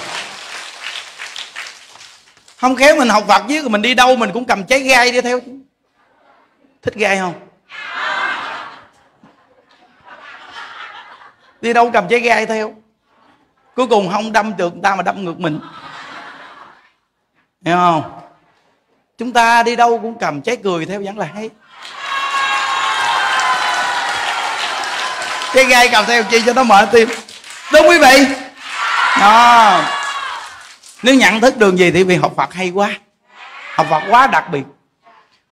Không khéo mình học Phật chứ mình đi đâu mình cũng cầm trái gai đi theo chứ. Thích gai không? Đi đâu cầm trái gai theo, cuối cùng không đâm được người ta mà đâm ngược mình, hiểu không? Chúng ta đi đâu cũng cầm trái cười theo vẫn là hay. Trái gai cầm theo chi cho nó mệt tim, đúng quý vị? Đó. Nếu nhận thức đường gì thì vì học Phật hay quá, học Phật quá đặc biệt.